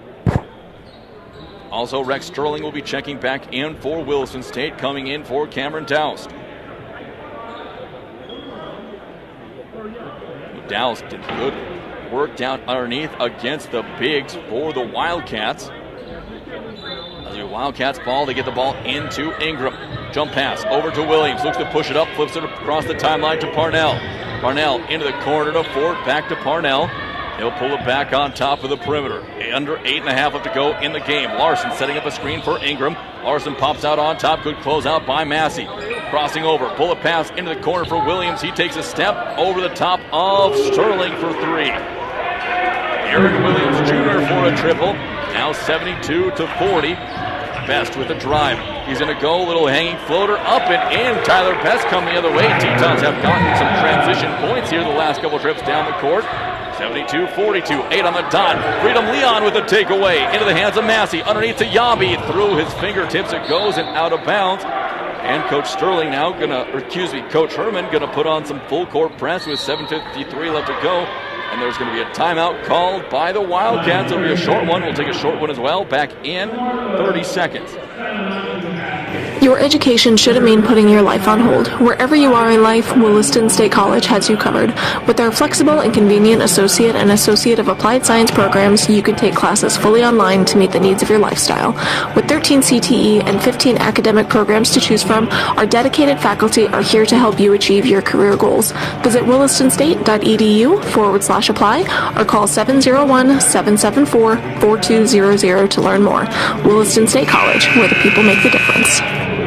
Speaker 3: Also, Rex Sterling will be checking back in for Williston State, coming in for Cameron Dowse. Dowse did good work down underneath against the bigs for the Wildcats. As the Wildcats ball, they get the ball into Ingram. Jump pass over to Williams. Looks to push it up, flips it across the timeline to Parnell. Parnell into the corner to Fort, back to Parnell. He'll pull it back on top of the perimeter. Under eight and a half left to go in the game. Larson setting up a screen for Ingram. Larson pops out on top. Good closeout by Massey. Crossing over. Bullet pass into the corner for Williams. He takes a step over the top of Sterling for three. Eric Williams Junior for a triple. Now seventy-two to forty. Best with a drive. He's going to go. Little hanging floater up and in. Tyler Best come the other way. Tetons have gotten some transition points here the last couple trips down the court. seventy-two forty-two, eight on the dot. Freedom Leon with a takeaway into the hands of Massey. Underneath to Yabi. Through his fingertips it goes and out of bounds. And Coach Sterling now going to, or excuse me, Coach Herman going to put on some full court press with seven fifty-three left to go. And there's going to be a timeout called by the Wildcats. It'll be a short one. We'll take a short one as well. Back in thirty seconds.
Speaker 6: Your education shouldn't mean putting your life on hold. Wherever you are in life, Williston State College has you covered. With our flexible and convenient associate and associate of applied science programs, you can take classes fully online to meet the needs of your lifestyle. With thirteen C T E and fifteen academic programs to choose from, our dedicated faculty are here to help you achieve your career goals. Visit williston-state.edu forward slash apply or call seven oh one, seven seven four, four two zero zero to learn more. Williston State College, where the people make the difference.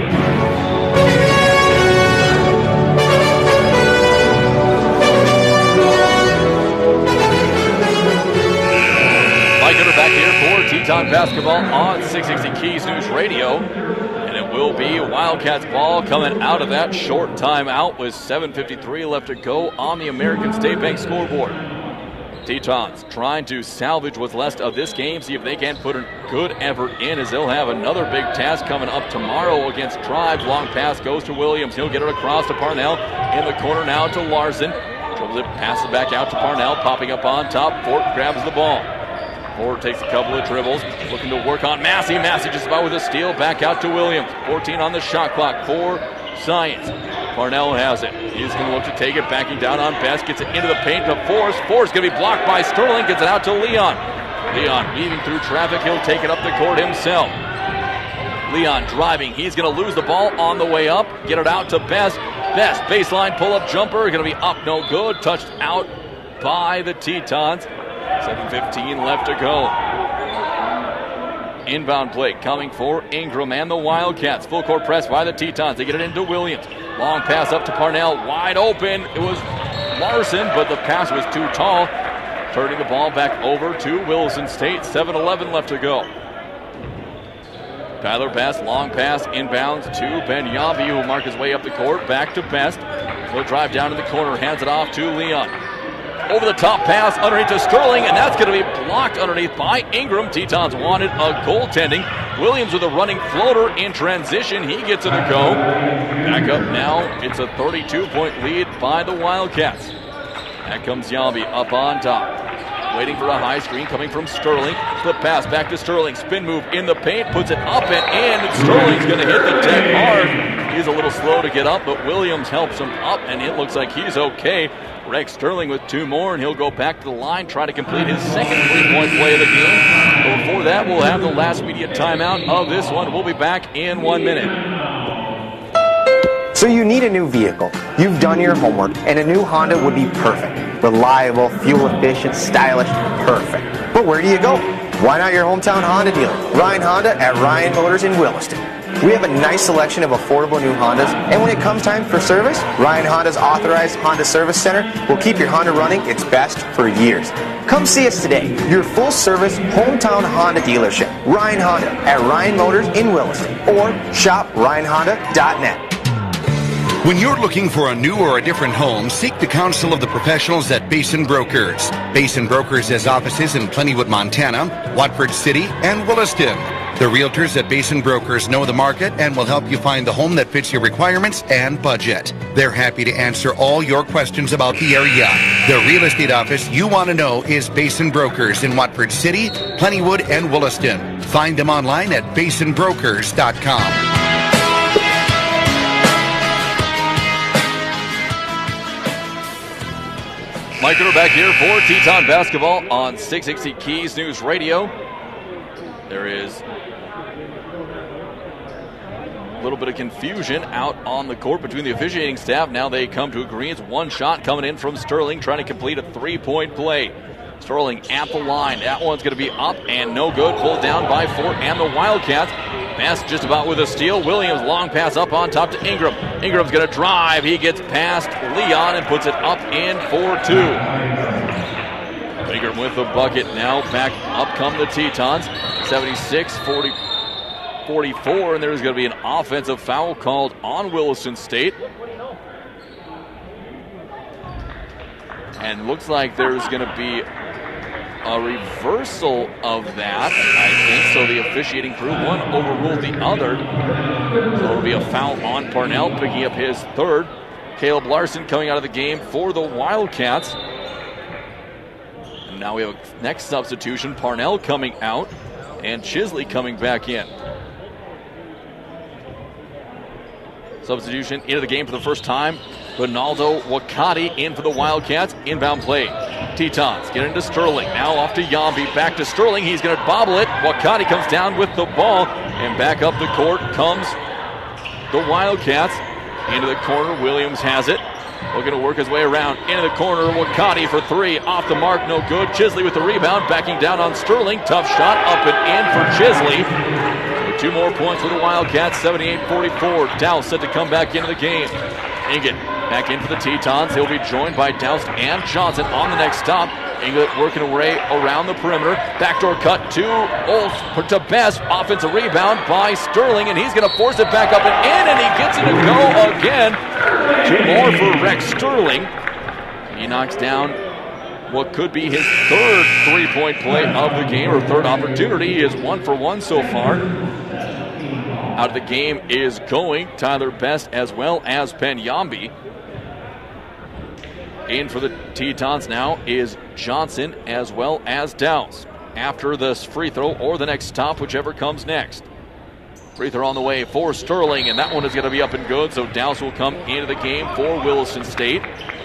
Speaker 3: Teton basketball on six sixty Keys News Radio, and it will be Wildcats ball coming out of that short timeout with seven fifty-three left to go on the American State Bank scoreboard. Tetons trying to salvage what's left of this game, see if they can put a good effort in, as they'll have another big task coming up tomorrow against Tribes. Long pass goes to Williams. He'll get it across to Parnell. In the corner now to Larson. Dribbles it, passes back out to Parnell, popping up on top. Fort grabs the ball. Ford takes a couple of dribbles, looking to work on Massey. Massey just about with a steal, back out to Williams. fourteen on the shot clock for Science. Parnell has it. He's going to look to take it, backing down on Best, gets it into the paint to Force. Force going to be blocked by Sterling, gets it out to Leon. Leon weaving through traffic, he'll take it up the court himself. Leon driving, he's going to lose the ball on the way up, get it out to Best. Best, baseline pull-up jumper, going to be up, no good, touched out by the Tetons. seven fifteen left to go. Inbound play coming for Ingram and the Wildcats. Full court press by the Tetons. They get it into Williams. Long pass up to Parnell. Wide open. It was Larson, but the pass was too tall. Turning the ball back over to Williston State. seven eleven left to go. Tyler Best, long pass, inbounds to Ben Yabi, who will mark his way up the court. Back to Best. He'll drive down to the corner, hands it off to Leon. Over the top pass underneath to Sterling, and that's going to be blocked underneath by Ingram. Tetons wanted a goaltending. Williams with a running floater in transition. He gets it to go. Back up now. It's a thirty-two point lead by the Wildcats. Back comes Yabi up on top. Waiting for a high screen coming from Sterling. Flip pass back to Sterling. Spin move in the paint. Puts it up and in. Sterling's going to hit the deck hard. He's a little slow to get up, but Williams helps him up, and it looks like he's okay. Rex Sterling with two more, and he'll go back to the line, try to complete his second three-point play of the game. But before that, we'll have the last media timeout of this one. We'll be back in one minute.
Speaker 5: So you need a new vehicle. You've done your homework, and a new Honda would be perfect. Reliable, fuel-efficient, stylish, perfect. But where do you go? Why not your hometown Honda dealer? Ryan Honda at Ryan Motors in Williston. We have a nice selection of affordable new Hondas, and when it comes time for service, Ryan Honda's authorized Honda Service Center will keep your Honda running its best for years. Come see us today, your full-service hometown Honda dealership, Ryan Honda at Ryan Motors in Williston, or shop ryan honda dot net.
Speaker 2: When you're looking for a new or a different home, seek the counsel of the professionals at Basin Brokers. Basin Brokers has offices in Plentywood, Montana, Watford City, and Williston. The realtors at Basin Brokers know the market and will help you find the home that fits your requirements and budget. They're happy to answer all your questions about the area. The real estate office you want to know is Basin Brokers in Watford City, Plentywood, and Williston. Find them online at basin brokers dot com.
Speaker 3: Mike Grutter back here for Teton Basketball on six sixty Keys News Radio. There is a little bit of confusion out on the court between the officiating staff. Now they come to agreement. One shot coming in from Sterling, trying to complete a three-point play. Sterling at the line. That one's going to be up and no good. Pulled down by Fort and the Wildcats. Bass just about with a steal. Williams long pass up on top to Ingram. Ingram's going to drive. He gets past Leon and puts it up in for two. Ingram with the bucket. Now back up come the Tetons. seventy-six forty-four, and there's going to be an offensive foul called on Williston State. And looks like there's going to be a reversal of that, I think. So the officiating crew, one overruled the other. So it'll be a foul on Parnell, picking up his third. Caleb Larson coming out of the game for the Wildcats. And now we have a next substitution, Parnell coming out and Chisley coming back in. Substitution into the game for the first time. Ronaldo Wakati in for the Wildcats. Inbound play. Tetons get into Sterling. Now off to Yambi. Back to Sterling. He's going to bobble it. Wakati comes down with the ball. And back up the court comes the Wildcats. Into the corner. Williams has it. Looking to work his way around. Into the corner. Wakati for three. Off the mark. No good. Chisley with the rebound. Backing down on Sterling. Tough shot. Up and in for Chisley. Two more points for the Wildcats, seventy-eight forty-four. Douse set to come back into the game. Ingot back in for the Tetons. He'll be joined by Douse and Johnson on the next stop. Ingot working away around the perimeter. Backdoor cut to Olf, to Best. Offensive rebound by Sterling, and he's going to force it back up and in, and he gets it to go again. Two more for Rex Sterling. He knocks down what could be his third three-point play of the game, or third opportunity. He is one for one so far. Out of the game is going Tyler Best as well as Penn Yambi. In for the Tetons now is Johnson as well as Douse. After this free throw or the next stop, whichever comes next. Free throw on the way for Sterling, and that one is going to be up and good, so Douse will come into the game for Williston State.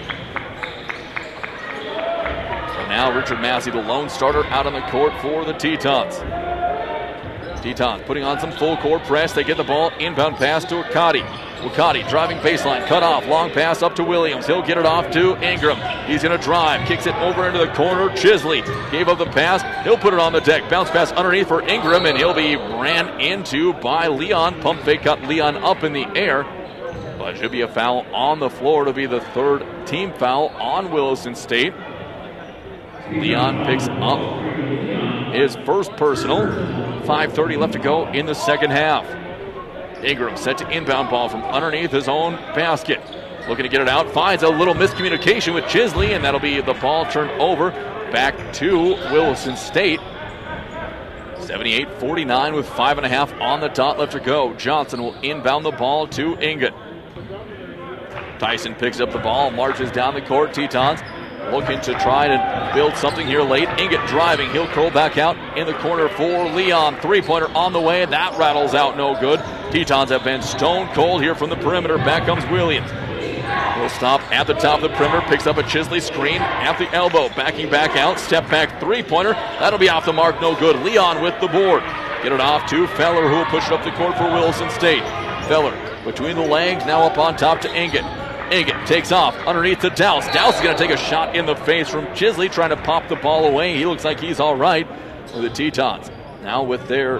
Speaker 3: So now Richard Massey, the lone starter, out on the court for the Tetons. Tetons putting on some full court press. They get the ball. Inbound pass to Wakati. Wakati driving baseline. Cut off. Long pass up to Williams. He'll get it off to Ingram. He's going to drive. Kicks it over into the corner. Chisley gave up the pass. He'll put it on the deck. Bounce pass underneath for Ingram, and he'll be ran into by Leon. Pump fake cut Leon up in the air. But it should be a foul on the floor to be the third team foul on Williston State. Leon picks up his first personal. five thirty left to go in the second half. Ingram set to inbound ball from underneath his own basket. Looking to get it out. Finds a little miscommunication with Chisley, and that'll be the ball turned over back to Williston State. seventy-eight forty-nine with five and a half on the dot left to go. Johnson will inbound the ball to Ingot. Tyson picks up the ball, marches down the court. Tetons looking to try to build something here late. Ingot driving. He'll curl back out in the corner for Leon. Three-pointer on the way. That rattles out no good. Tetons have been stone cold here from the perimeter. Back comes Williams. He'll stop at the top of the perimeter. Picks up a Chisley screen at the elbow. Backing back out. Step back three-pointer. That'll be off the mark. No good. Leon with the board. Get it off to Feller, who will push it up the court for Williston State. Feller between the legs. Now up on top to Ingot. Ingot takes off underneath to Douse. Douse is going to take a shot in the face from Chisley, trying to pop the ball away. He looks like he's all right for the Tetons. Now with their...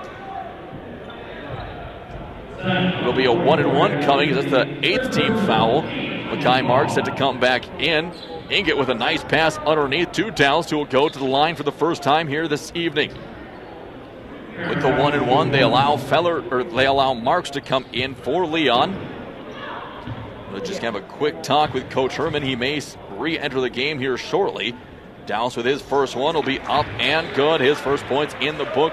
Speaker 3: It'll be a one and one coming. That's the eighth team foul. Makai Marks set to come back in. Ingot with a nice pass underneath to Douse, who will go to the line for the first time here this evening. With the one and one, they allow Feller, or they allow Marks to come in for Leon. Let's just have a quick talk with Coach Herman. He may re-enter the game here shortly. Douse with his first one will be up and good. His first points in the book.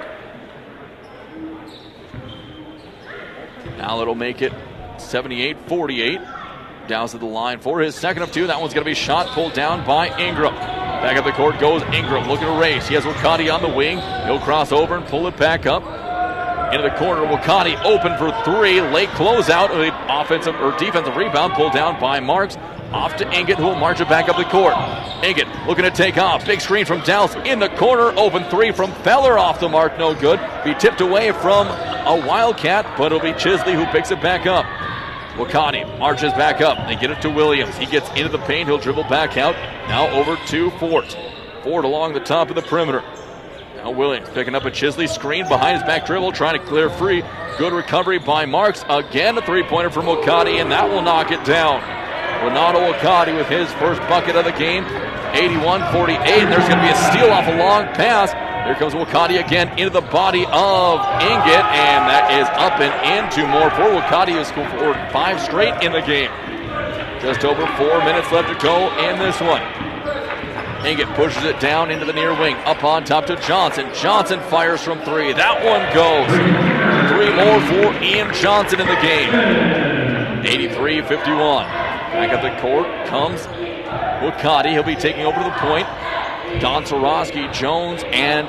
Speaker 3: Now it'll make it seventy-eight forty-eight. Douse at the line for his second of two. That one's going to be shot, pulled down by Ingram. Back up the court goes Ingram, looking to race. He has Wakati on the wing. He'll cross over and pull it back up. Into the corner, Wakati open for three. Late closeout, offensive or defensive rebound pulled down by Marks. Off to Inget, who will march it back up the court. Inget looking to take off. Big screen from Douse in the corner. Open three from Feller off the mark. No good. Be tipped away from a Wildcat, but it'll be Chisley who picks it back up. Wakati marches back up. They get it to Williams. He gets into the paint. He'll dribble back out. Now over to Fort. Fort along the top of the perimeter. Now Williams picking up a Chisley screen behind his back dribble, trying to clear free. Good recovery by Marks. Again, a three-pointer from Wakati, and that will knock it down. Renato Wakati with his first bucket of the game. eighty-one forty-eight. And there's going to be a steal off a long pass. Here comes Wakati again into the body of Inget, and that is up and in. Two more for Wakati, who scored five straight in the game. Just over four minutes left to go in this one. Inget pushes it down into the near wing. Up on top to Johnson. Johnson fires from three. That one goes. Three more for Ian Johnson in the game. eighty-three fifty-one. Back up the court comes Wakati. He'll be taking over to the point. Don Sorosky, Jones, and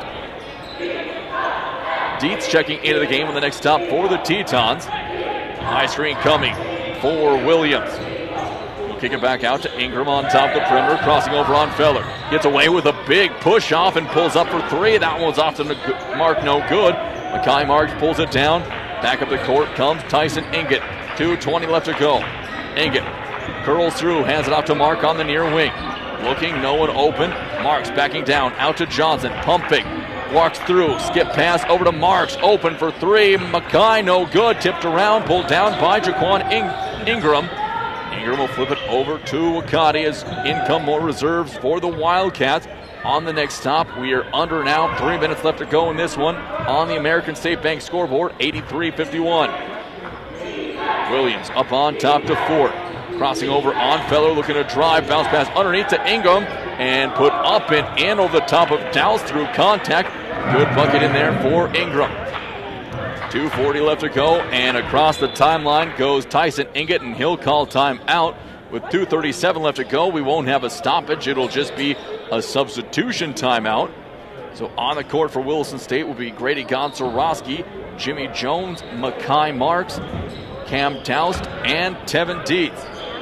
Speaker 3: Dietz checking into the game on the next stop for the Tetons. High screen coming for Williams. We'll kick it back out to Ingram on top of the perimeter, crossing over on Feller. Gets away with a big push off and pulls up for three. That one's off the mark, no good. Makai Marks pulls it down. Back up the court comes Tyson Inget. two twenty left to go. Inget curls through, hands it off to Mark on the near wing. Looking, no one open. Marks backing down, out to Johnson, pumping. Walks through, skip pass over to Marks, open for three. Mackay, no good, tipped around, pulled down by Jaquan In- Ingram. Ingram will flip it over to Wakati as in come more reserves for the Wildcats. On the next stop, we are under now, three minutes left to go in this one on the American State Bank scoreboard, eighty-three fifty-one. Williams up on top to Fort. Crossing over on Feller, looking to drive, bounce pass underneath to Ingram, and put up and in over the top of Douse through contact. Good bucket in there for Ingram. two forty left to go, and across the timeline goes Tyson Inget, and he'll call timeout. With two thirty-seven left to go, we won't have a stoppage. It'll just be a substitution timeout. So on the court for Williston State will be Grady Gonsorowski, Jimmy Jones, Makai Marks, Cam Doust, and Tevin Dietz.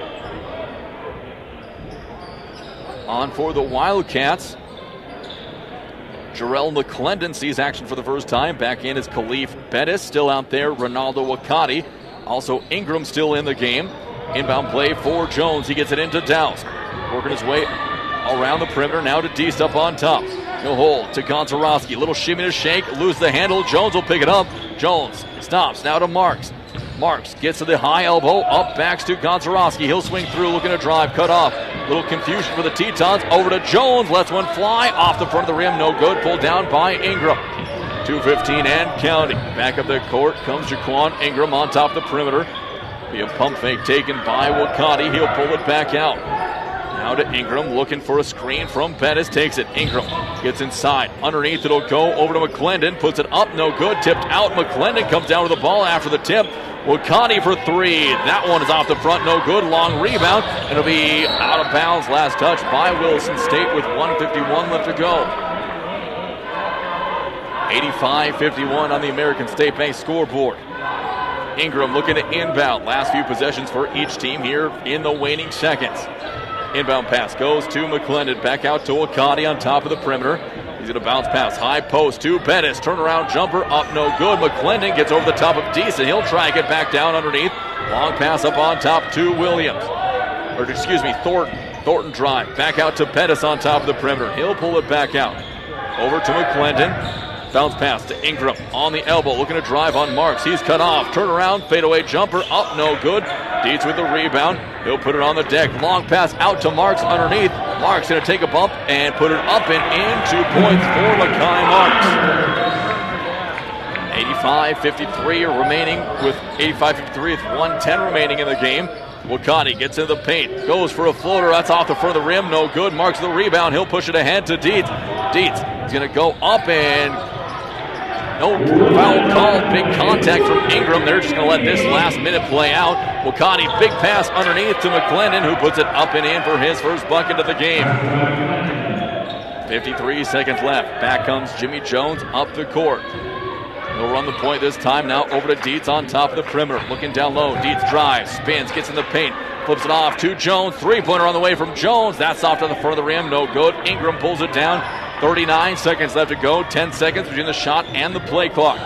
Speaker 3: On for the Wildcats, Jarrell McClendon sees action for the first time. Back in is Khalif Bettis, still out there. Ronaldo Wakati. Also Ingram still in the game. Inbound play for Jones. He gets it into Douse. Working his way around the perimeter. Now to Deist up on top. He'll hold to Gonsorowski. Little shimmy to shake. Lose the handle. Jones will pick it up. Jones stops. Now to Marks. Marks gets to the high elbow. Up backs to Gonsorowski. He'll swing through. Looking to drive. Cut off. Little confusion for the Tetons. Over to Jones. Lets one fly off the front of the rim. No good. Pulled down by Ingram. two fifteen and counting. Back up the court comes Jaquan Ingram on top of the perimeter. Be a pump fake taken by Wakati. He'll pull it back out. Now to Ingram, looking for a screen from Bettis. Takes it. Ingram gets inside. Underneath, it'll go over to McClendon. Puts it up, no good. Tipped out. McClendon comes down with the ball after the tip. Wakati for three. That one is off the front, no good. Long rebound. It'll be out of bounds. Last touch by Williston State with one fifty-one left to go. eighty-five fifty-one on the American State Bank scoreboard. Ingram looking to inbound. Last few possessions for each team here in the waning seconds. Inbound pass goes to McClendon. Back out to Wakati on top of the perimeter. He's going to bounce pass. High post to Bettis. Turnaround jumper up, no good. McClendon gets over the top of Deist. He'll try and get back down underneath. Long pass up on top to Williams. Or excuse me, Thornton. Thornton drive. Back out to Bettis on top of the perimeter. He'll pull it back out. Over to McClendon. Bounce pass to Ingram on the elbow, looking to drive on Marks. He's cut off. Turnaround, fadeaway jumper, up, no good. Dietz with the rebound. He'll put it on the deck. Long pass out to Marks underneath. Marks going to take a bump and put it up and in. Two points for Makai Marks. eighty-five fifty-three remaining with eighty-five fifty-three with one ten remaining in the game. Wakati gets into the paint, goes for a floater. That's off the front of the rim, no good. Marks the rebound. He'll push it ahead to Dietz. Dietz is going to go up and no foul called. Big contact from Ingram. They're just going to let this last minute play out. Wakati, big pass underneath to McClendon, who puts it up and in for his first bucket of the game. fifty-three seconds left. Back comes Jimmy Jones up the court. He'll run the point this time. Now over to Dietz on top of the perimeter. Looking down low. Dietz drives, spins, gets in the paint. Flips it off to Jones. Three-pointer on the way from Jones. That's off to the front of the rim. No good. Ingram pulls it down. thirty-nine seconds left to go. ten seconds between the shot and the play clock.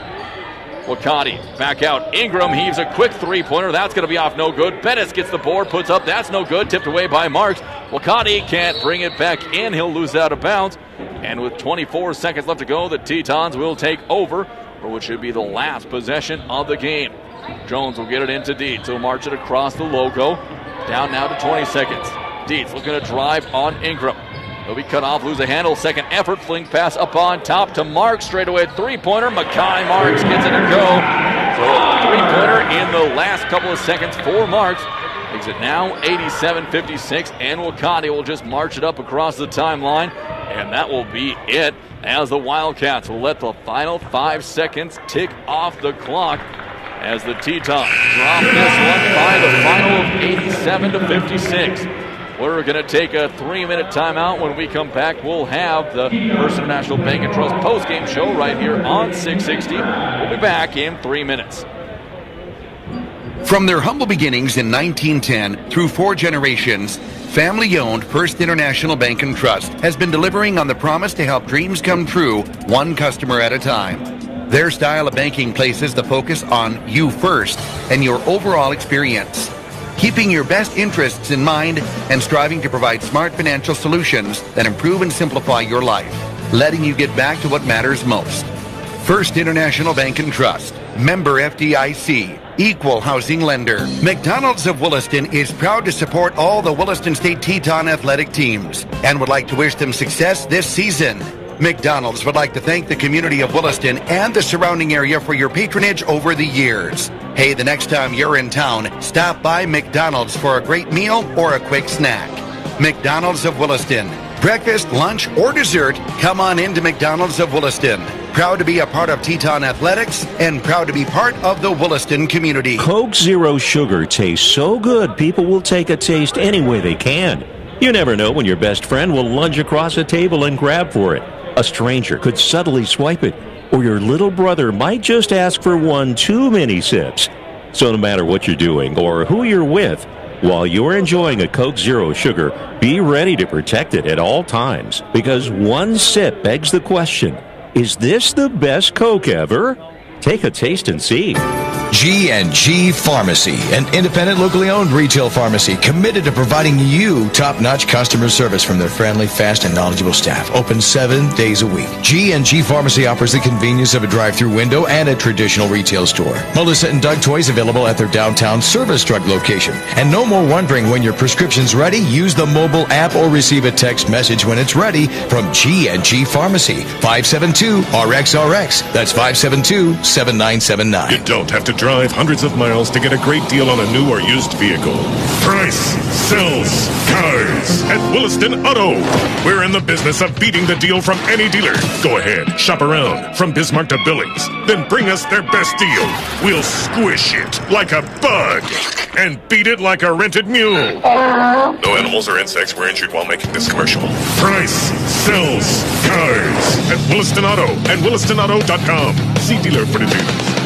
Speaker 3: Wakati back out. Ingram heaves a quick three-pointer. That's going to be off, no good. Bettis gets the board, puts up. That's no good. Tipped away by Marks. Wakati can't bring it back in. He'll lose out of bounds. And with twenty-four seconds left to go, the Tetons will take over for what should be the last possession of the game. Jones will get it into Dietz. He'll march it across the logo. Down now to twenty seconds. Dietz looking to drive on Ingram. He'll be cut off, lose a handle. Second effort, fling pass up on top to Marks. Straight away three-pointer. Makai Marks gets it to go. So a three-pointer in the last couple of seconds for Marks. Makes it now eighty-seven fifty-six, and Wakati will just march it up across the timeline. And that will be it, as the Wildcats will let the final five seconds tick off the clock as the Tetons drop this one by the final of eighty-seven to fifty-six. We're going to take a three-minute timeout. When we come back, we'll have the First International Bank and Trust post-game show right here on six sixty. We'll be back in three minutes.
Speaker 2: From their humble beginnings in nineteen ten through four generations, family-owned First International Bank and Trust has been delivering on the promise to help dreams come true, one customer at a time. Their style of banking places the focus on you first and your overall experience, keeping your best interests in mind and striving to provide smart financial solutions that improve and simplify your life, letting you get back to what matters most. First International Bank and Trust, member F D I C, equal housing lender. McDonald's of Williston is proud to support all the Williston State Teton athletic teams and would like to wish them success this season. McDonald's would like to thank the community of Williston and the surrounding area for your patronage over the years. Hey, the next time you're in town, stop by McDonald's for a great meal or a quick snack. McDonald's of Williston. Breakfast, lunch, or dessert, come on into McDonald's of Williston. Proud to be a part of Teton Athletics and proud to be part of the Williston community.
Speaker 8: Coke Zero Sugar tastes so good, people will take a taste any way they can. You never know when your best friend will lunge across a table and grab for it. A stranger could subtly swipe it, or your little brother might just ask for one too many sips. So no matter what you're doing or who you're with, while you're enjoying a Coke Zero Sugar, be ready to protect it at all times, because one sip begs the question, is this the best Coke ever? Take a taste and see.
Speaker 10: G and G Pharmacy, an independent, locally owned retail pharmacy committed to providing you top-notch customer service from their friendly, fast, and knowledgeable staff. Open seven days a week. G and G Pharmacy offers the convenience of a drive-through window and a traditional retail store. Melissa and Doug toys available at their downtown service drug location. And no more wondering when your prescription's ready. Use the mobile app or receive a text message when it's ready from G and G Pharmacy. five seven two R X R X. That's five seven two, seven nine seven nine.
Speaker 9: You don't have to drive hundreds of miles to get a great deal on a new or used vehicle. Price sells cars at Williston Auto. We're in the business of beating the deal from any dealer. Go ahead, shop around from Bismarck to Billings. Then bring us their best deal. We'll squish it like a bug and beat it like a rented mule. No animals or insects were injured while making this commercial. Price sells cars at Williston Auto and williston auto dot com. See dealer for details.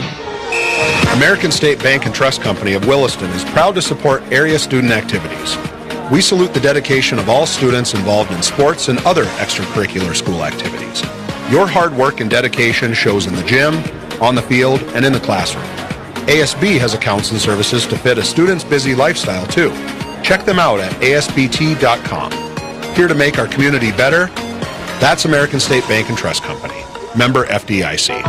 Speaker 11: American State Bank and Trust Company of Williston is proud to support area student activities. We salute the dedication of all students involved in sports and other extracurricular school activities. Your hard work and dedication shows in the gym, on the field, and in the classroom. A S B has accounts and services to fit a student's busy lifestyle, too. Check them out at A S B T dot com. Here to make our community better, that's American State Bank and Trust Company. Member F D I C.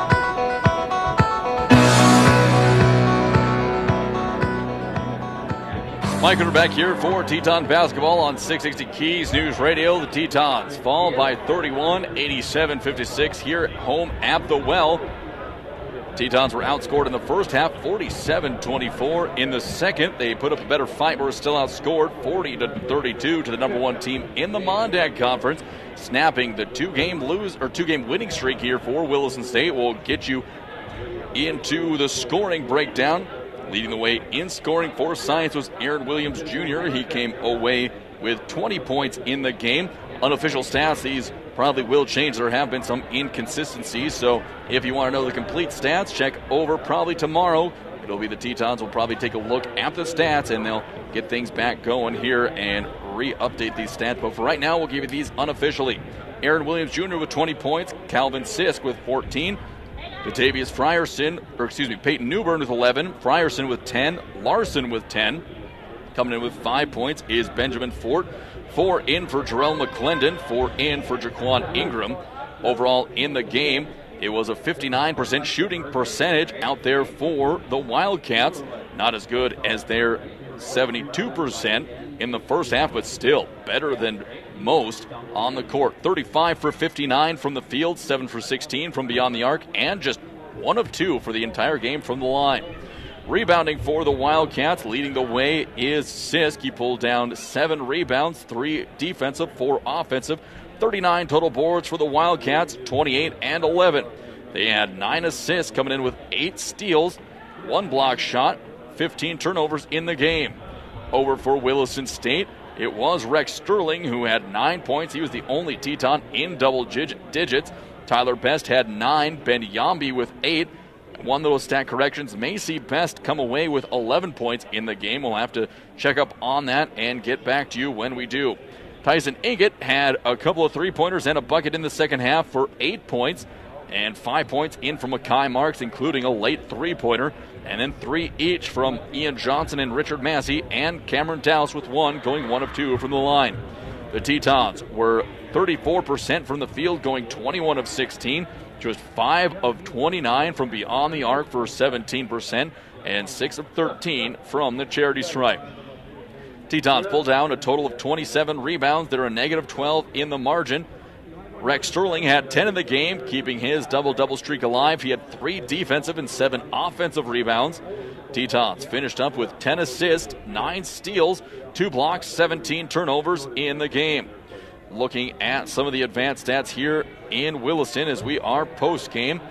Speaker 3: Mike Ruder back here for Teton basketball on six sixty Keys News Radio. The Tetons fall by thirty-one, eighty-seven fifty-six here at home at the Well. Tetons were outscored in the first half, forty-seven twenty-four. In the second, they put up a better fight, but were still outscored forty to thirty-two to the number one team in the Mondag Conference, snapping the two-game lose or two-game winning streak here for Williston State. Will get you into the scoring breakdown. Leading the way in scoring for Science was Aaron Williams Junior He came away with twenty points in the game. Unofficial stats, these probably will change. There have been some inconsistencies, so if you want to know the complete stats, check over probably tomorrow. It'll be the Tetons will probably take a look at the stats, and they'll get things back going here and re-update these stats. But for right now, we'll give you these unofficially. Aaron Williams Junior with twenty points, Calvin Sisk with fourteen, Batavius Frierson, or excuse me, Peyton Newburn with eleven, Frierson with ten, Larson with ten. Coming in with five points is Benjamin Fort. Four in for Jarrell McClendon, four in for Jaquan Ingram. Overall in the game, it was a fifty-nine percent shooting percentage out there for the Wildcats. Not as good as their seventy-two percent in the first half, but still better than most on the court. thirty-five for fifty-nine from the field, seven for sixteen from beyond the arc, and just one of two for the entire game from the line. Rebounding for the Wildcats, leading the way is Sisk. He pulled down seven rebounds, three defensive, four offensive. thirty-nine total boards for the Wildcats, twenty-eight and eleven. They had nine assists, coming in with eight steals, one block shot, fifteen turnovers in the game. Over for Williston State, it was Rex Sterling who had nine points. He was the only Teton in double digits. Tyler Best had nine, Ben Yambi with eight. One little stat corrections, Macy Best come away with eleven points in the game. We'll have to check up on that and get back to you when we do. Tyson Ingot had a couple of three-pointers and a bucket in the second half for eight points. And five points in from Makai Marks, including a late three-pointer. And then three each from Ian Johnson and Richard Massey, and Cameron Dowse with one, going one of two from the line. The Tetons were thirty-four percent from the field, going twenty-one of sixteen. Just five of twenty-nine from beyond the arc for seventeen percent, and six of thirteen from the charity stripe. Tetons pulled down a total of twenty-seven rebounds. They're a negative twelve in the margin. Rex Sterling had ten in the game, keeping his double-double streak alive. He had three defensive and seven offensive rebounds. Tetons finished up with ten assists, nine steals, two blocks, seventeen turnovers in the game. Looking at some of the advanced stats here in Williston as we are post-game.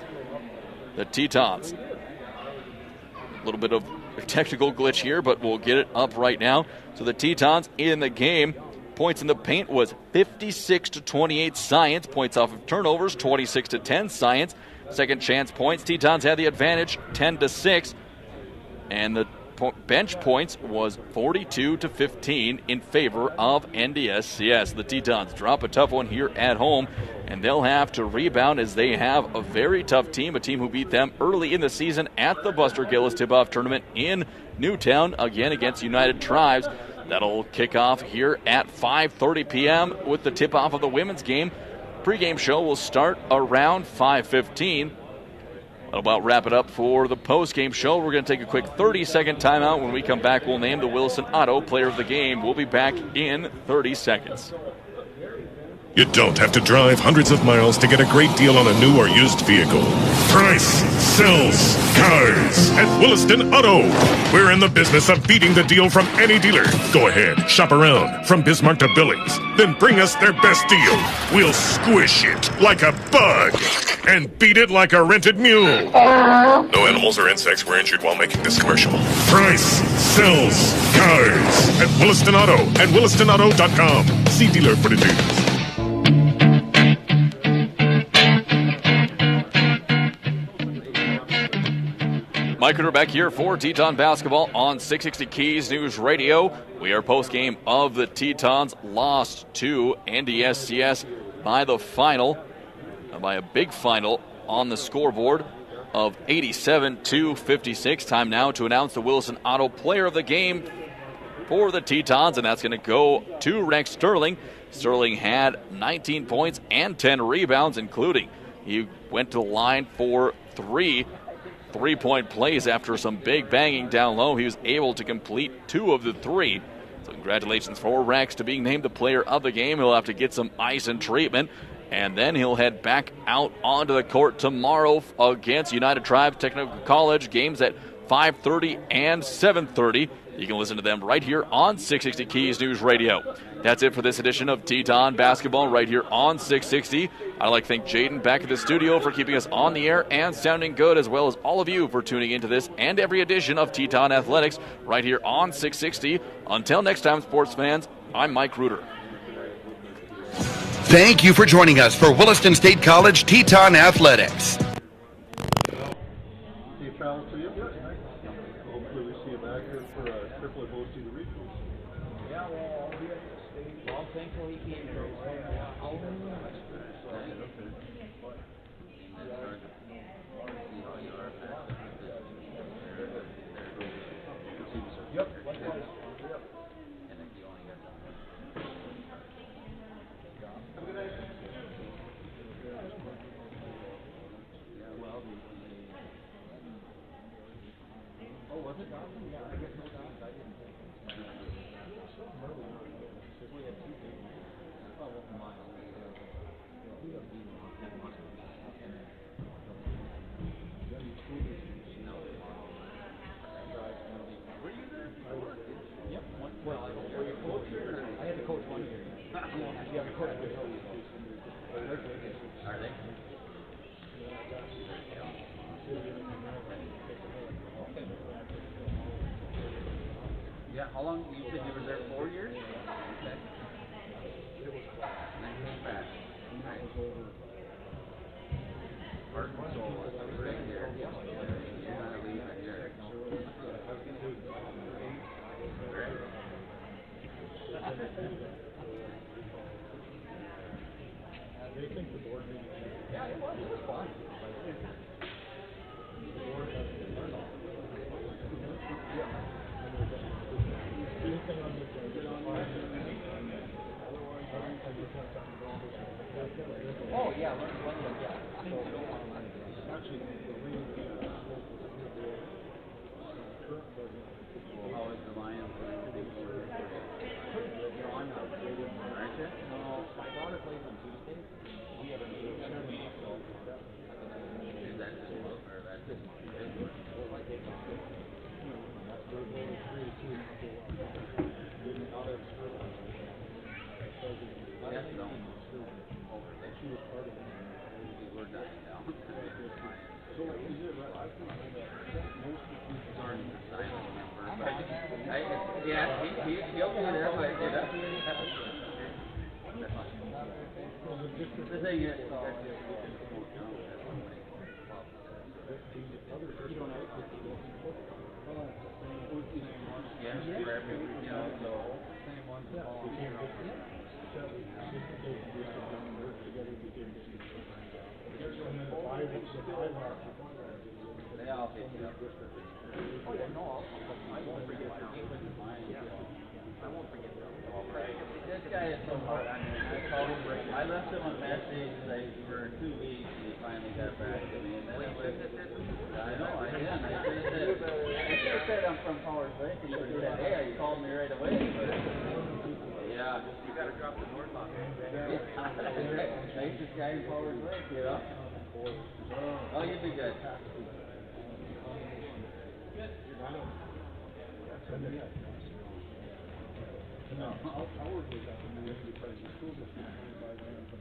Speaker 3: The Tetons. A little bit of a technical glitch here, but we'll get it up right now. So the Tetons in the game, points in the paint was fifty-six to twenty-eight Science. Points off of turnovers, twenty-six to ten Science. Second chance points, Tetons had the advantage, ten to six. And the bench points was forty-two to fifteen in favor of N D S C S. The Tetons drop a tough one here at home, and they'll have to rebound as they have a very tough team, a team who beat them early in the season at the Buster Gillis Tip-Off Tournament in Newtown, again against United Tribes. That'll kick off here at five thirty p.m. with the tip-off of the women's game. Pre-game show will start around five fifteen. That'll about wrap it up for the post-game show. We're going to take a quick thirty-second timeout. When we come back, we'll name the Williston Auto Player of the Game. We'll be back in thirty seconds.
Speaker 9: You don't have to drive hundreds of miles to get a great deal on a new or used vehicle. Price sells cars at Williston Auto. We're in the business of beating the deal from any dealer. Go ahead, shop around from Bismarck to Billings. Then bring us their best deal. We'll squish it like a bug and beat it like a rented mule. No animals or insects were injured while making this commercial. Price sells cars at Williston Auto and Williston Auto dot com. See dealer for details.
Speaker 3: Mike Ruder back here for Teton Basketball on six sixty Keys News Radio. We are post-game of the Tetons, lost to N D S C S by the final, by a big final on the scoreboard of eighty-seven to fifty-six. Time now to announce the Williston Auto Player of the Game for the Tetons, and that's going to go to Rex Sterling. Sterling had nineteen points and ten rebounds, including he went to the line for three three-point plays after some big banging down low. He was able to complete two of the three. So congratulations for Rex to being named the player of the game. He'll have to get some ice and treatment, and then he'll head back out onto the court tomorrow against United Tribes Technical College. Games at five thirty and seven thirty. You can listen to them right here on six sixty Keys News Radio. That's it for this edition of Teton Basketball right here on six sixty. I'd like to thank Jaden back at the studio for keeping us on the air and sounding good, as well as all of you for tuning into this and every edition of Teton Athletics right here on six sixty. Until next time, sports fans, I'm Mike Ruder.
Speaker 2: Thank you for joining us for Williston State College Teton Athletics.
Speaker 12: Yeah, how long? You said you were there four years? Okay. Nice back. Nice. Heart and soul. That's right there. You're not leaving here.
Speaker 13: They think the board meeting.
Speaker 12: Yeah, it was. It was fun.
Speaker 13: The board has to learn all. Yeah. Anything on this one, get on there.
Speaker 12: Oh, yeah, learn one of them, yeah.
Speaker 13: So, actually, the league, uh, current president.
Speaker 12: How is the Lions going to do?
Speaker 13: Pretty good. You know, I'm not creative.
Speaker 12: Aren't you?
Speaker 13: No, my daughter plays on Tuesday. We have a meeting, so that
Speaker 12: is that just book or that's just
Speaker 13: that's very, very creative. Getting out of school.
Speaker 12: Yes, no.
Speaker 13: She was part of it.
Speaker 12: We're dying now.
Speaker 13: So, is it right? I think that most of the people
Speaker 12: Sorry, silent member. I, yeah, he, he, he'll be there, but it doesn't really happen. The thing is, yeah, for every, you know, so same one. They all hit you up. Oh, yeah, no, I'll, I won't forget that. I won't forget that. This guy is so hard on me. I called him, I left him a message like for two weeks and he finally got back to me. And then it was, I know, I did. I should have said, I should have said I'm from Powers Lake and he would have said, hey, you called me right away. But, yeah. You got to drop the north on me. Nicest guy in Powers Lake, you know? Oh, you'd be good.
Speaker 13: No, I'll, I'll work with that. I'm going to be part of the school district by then.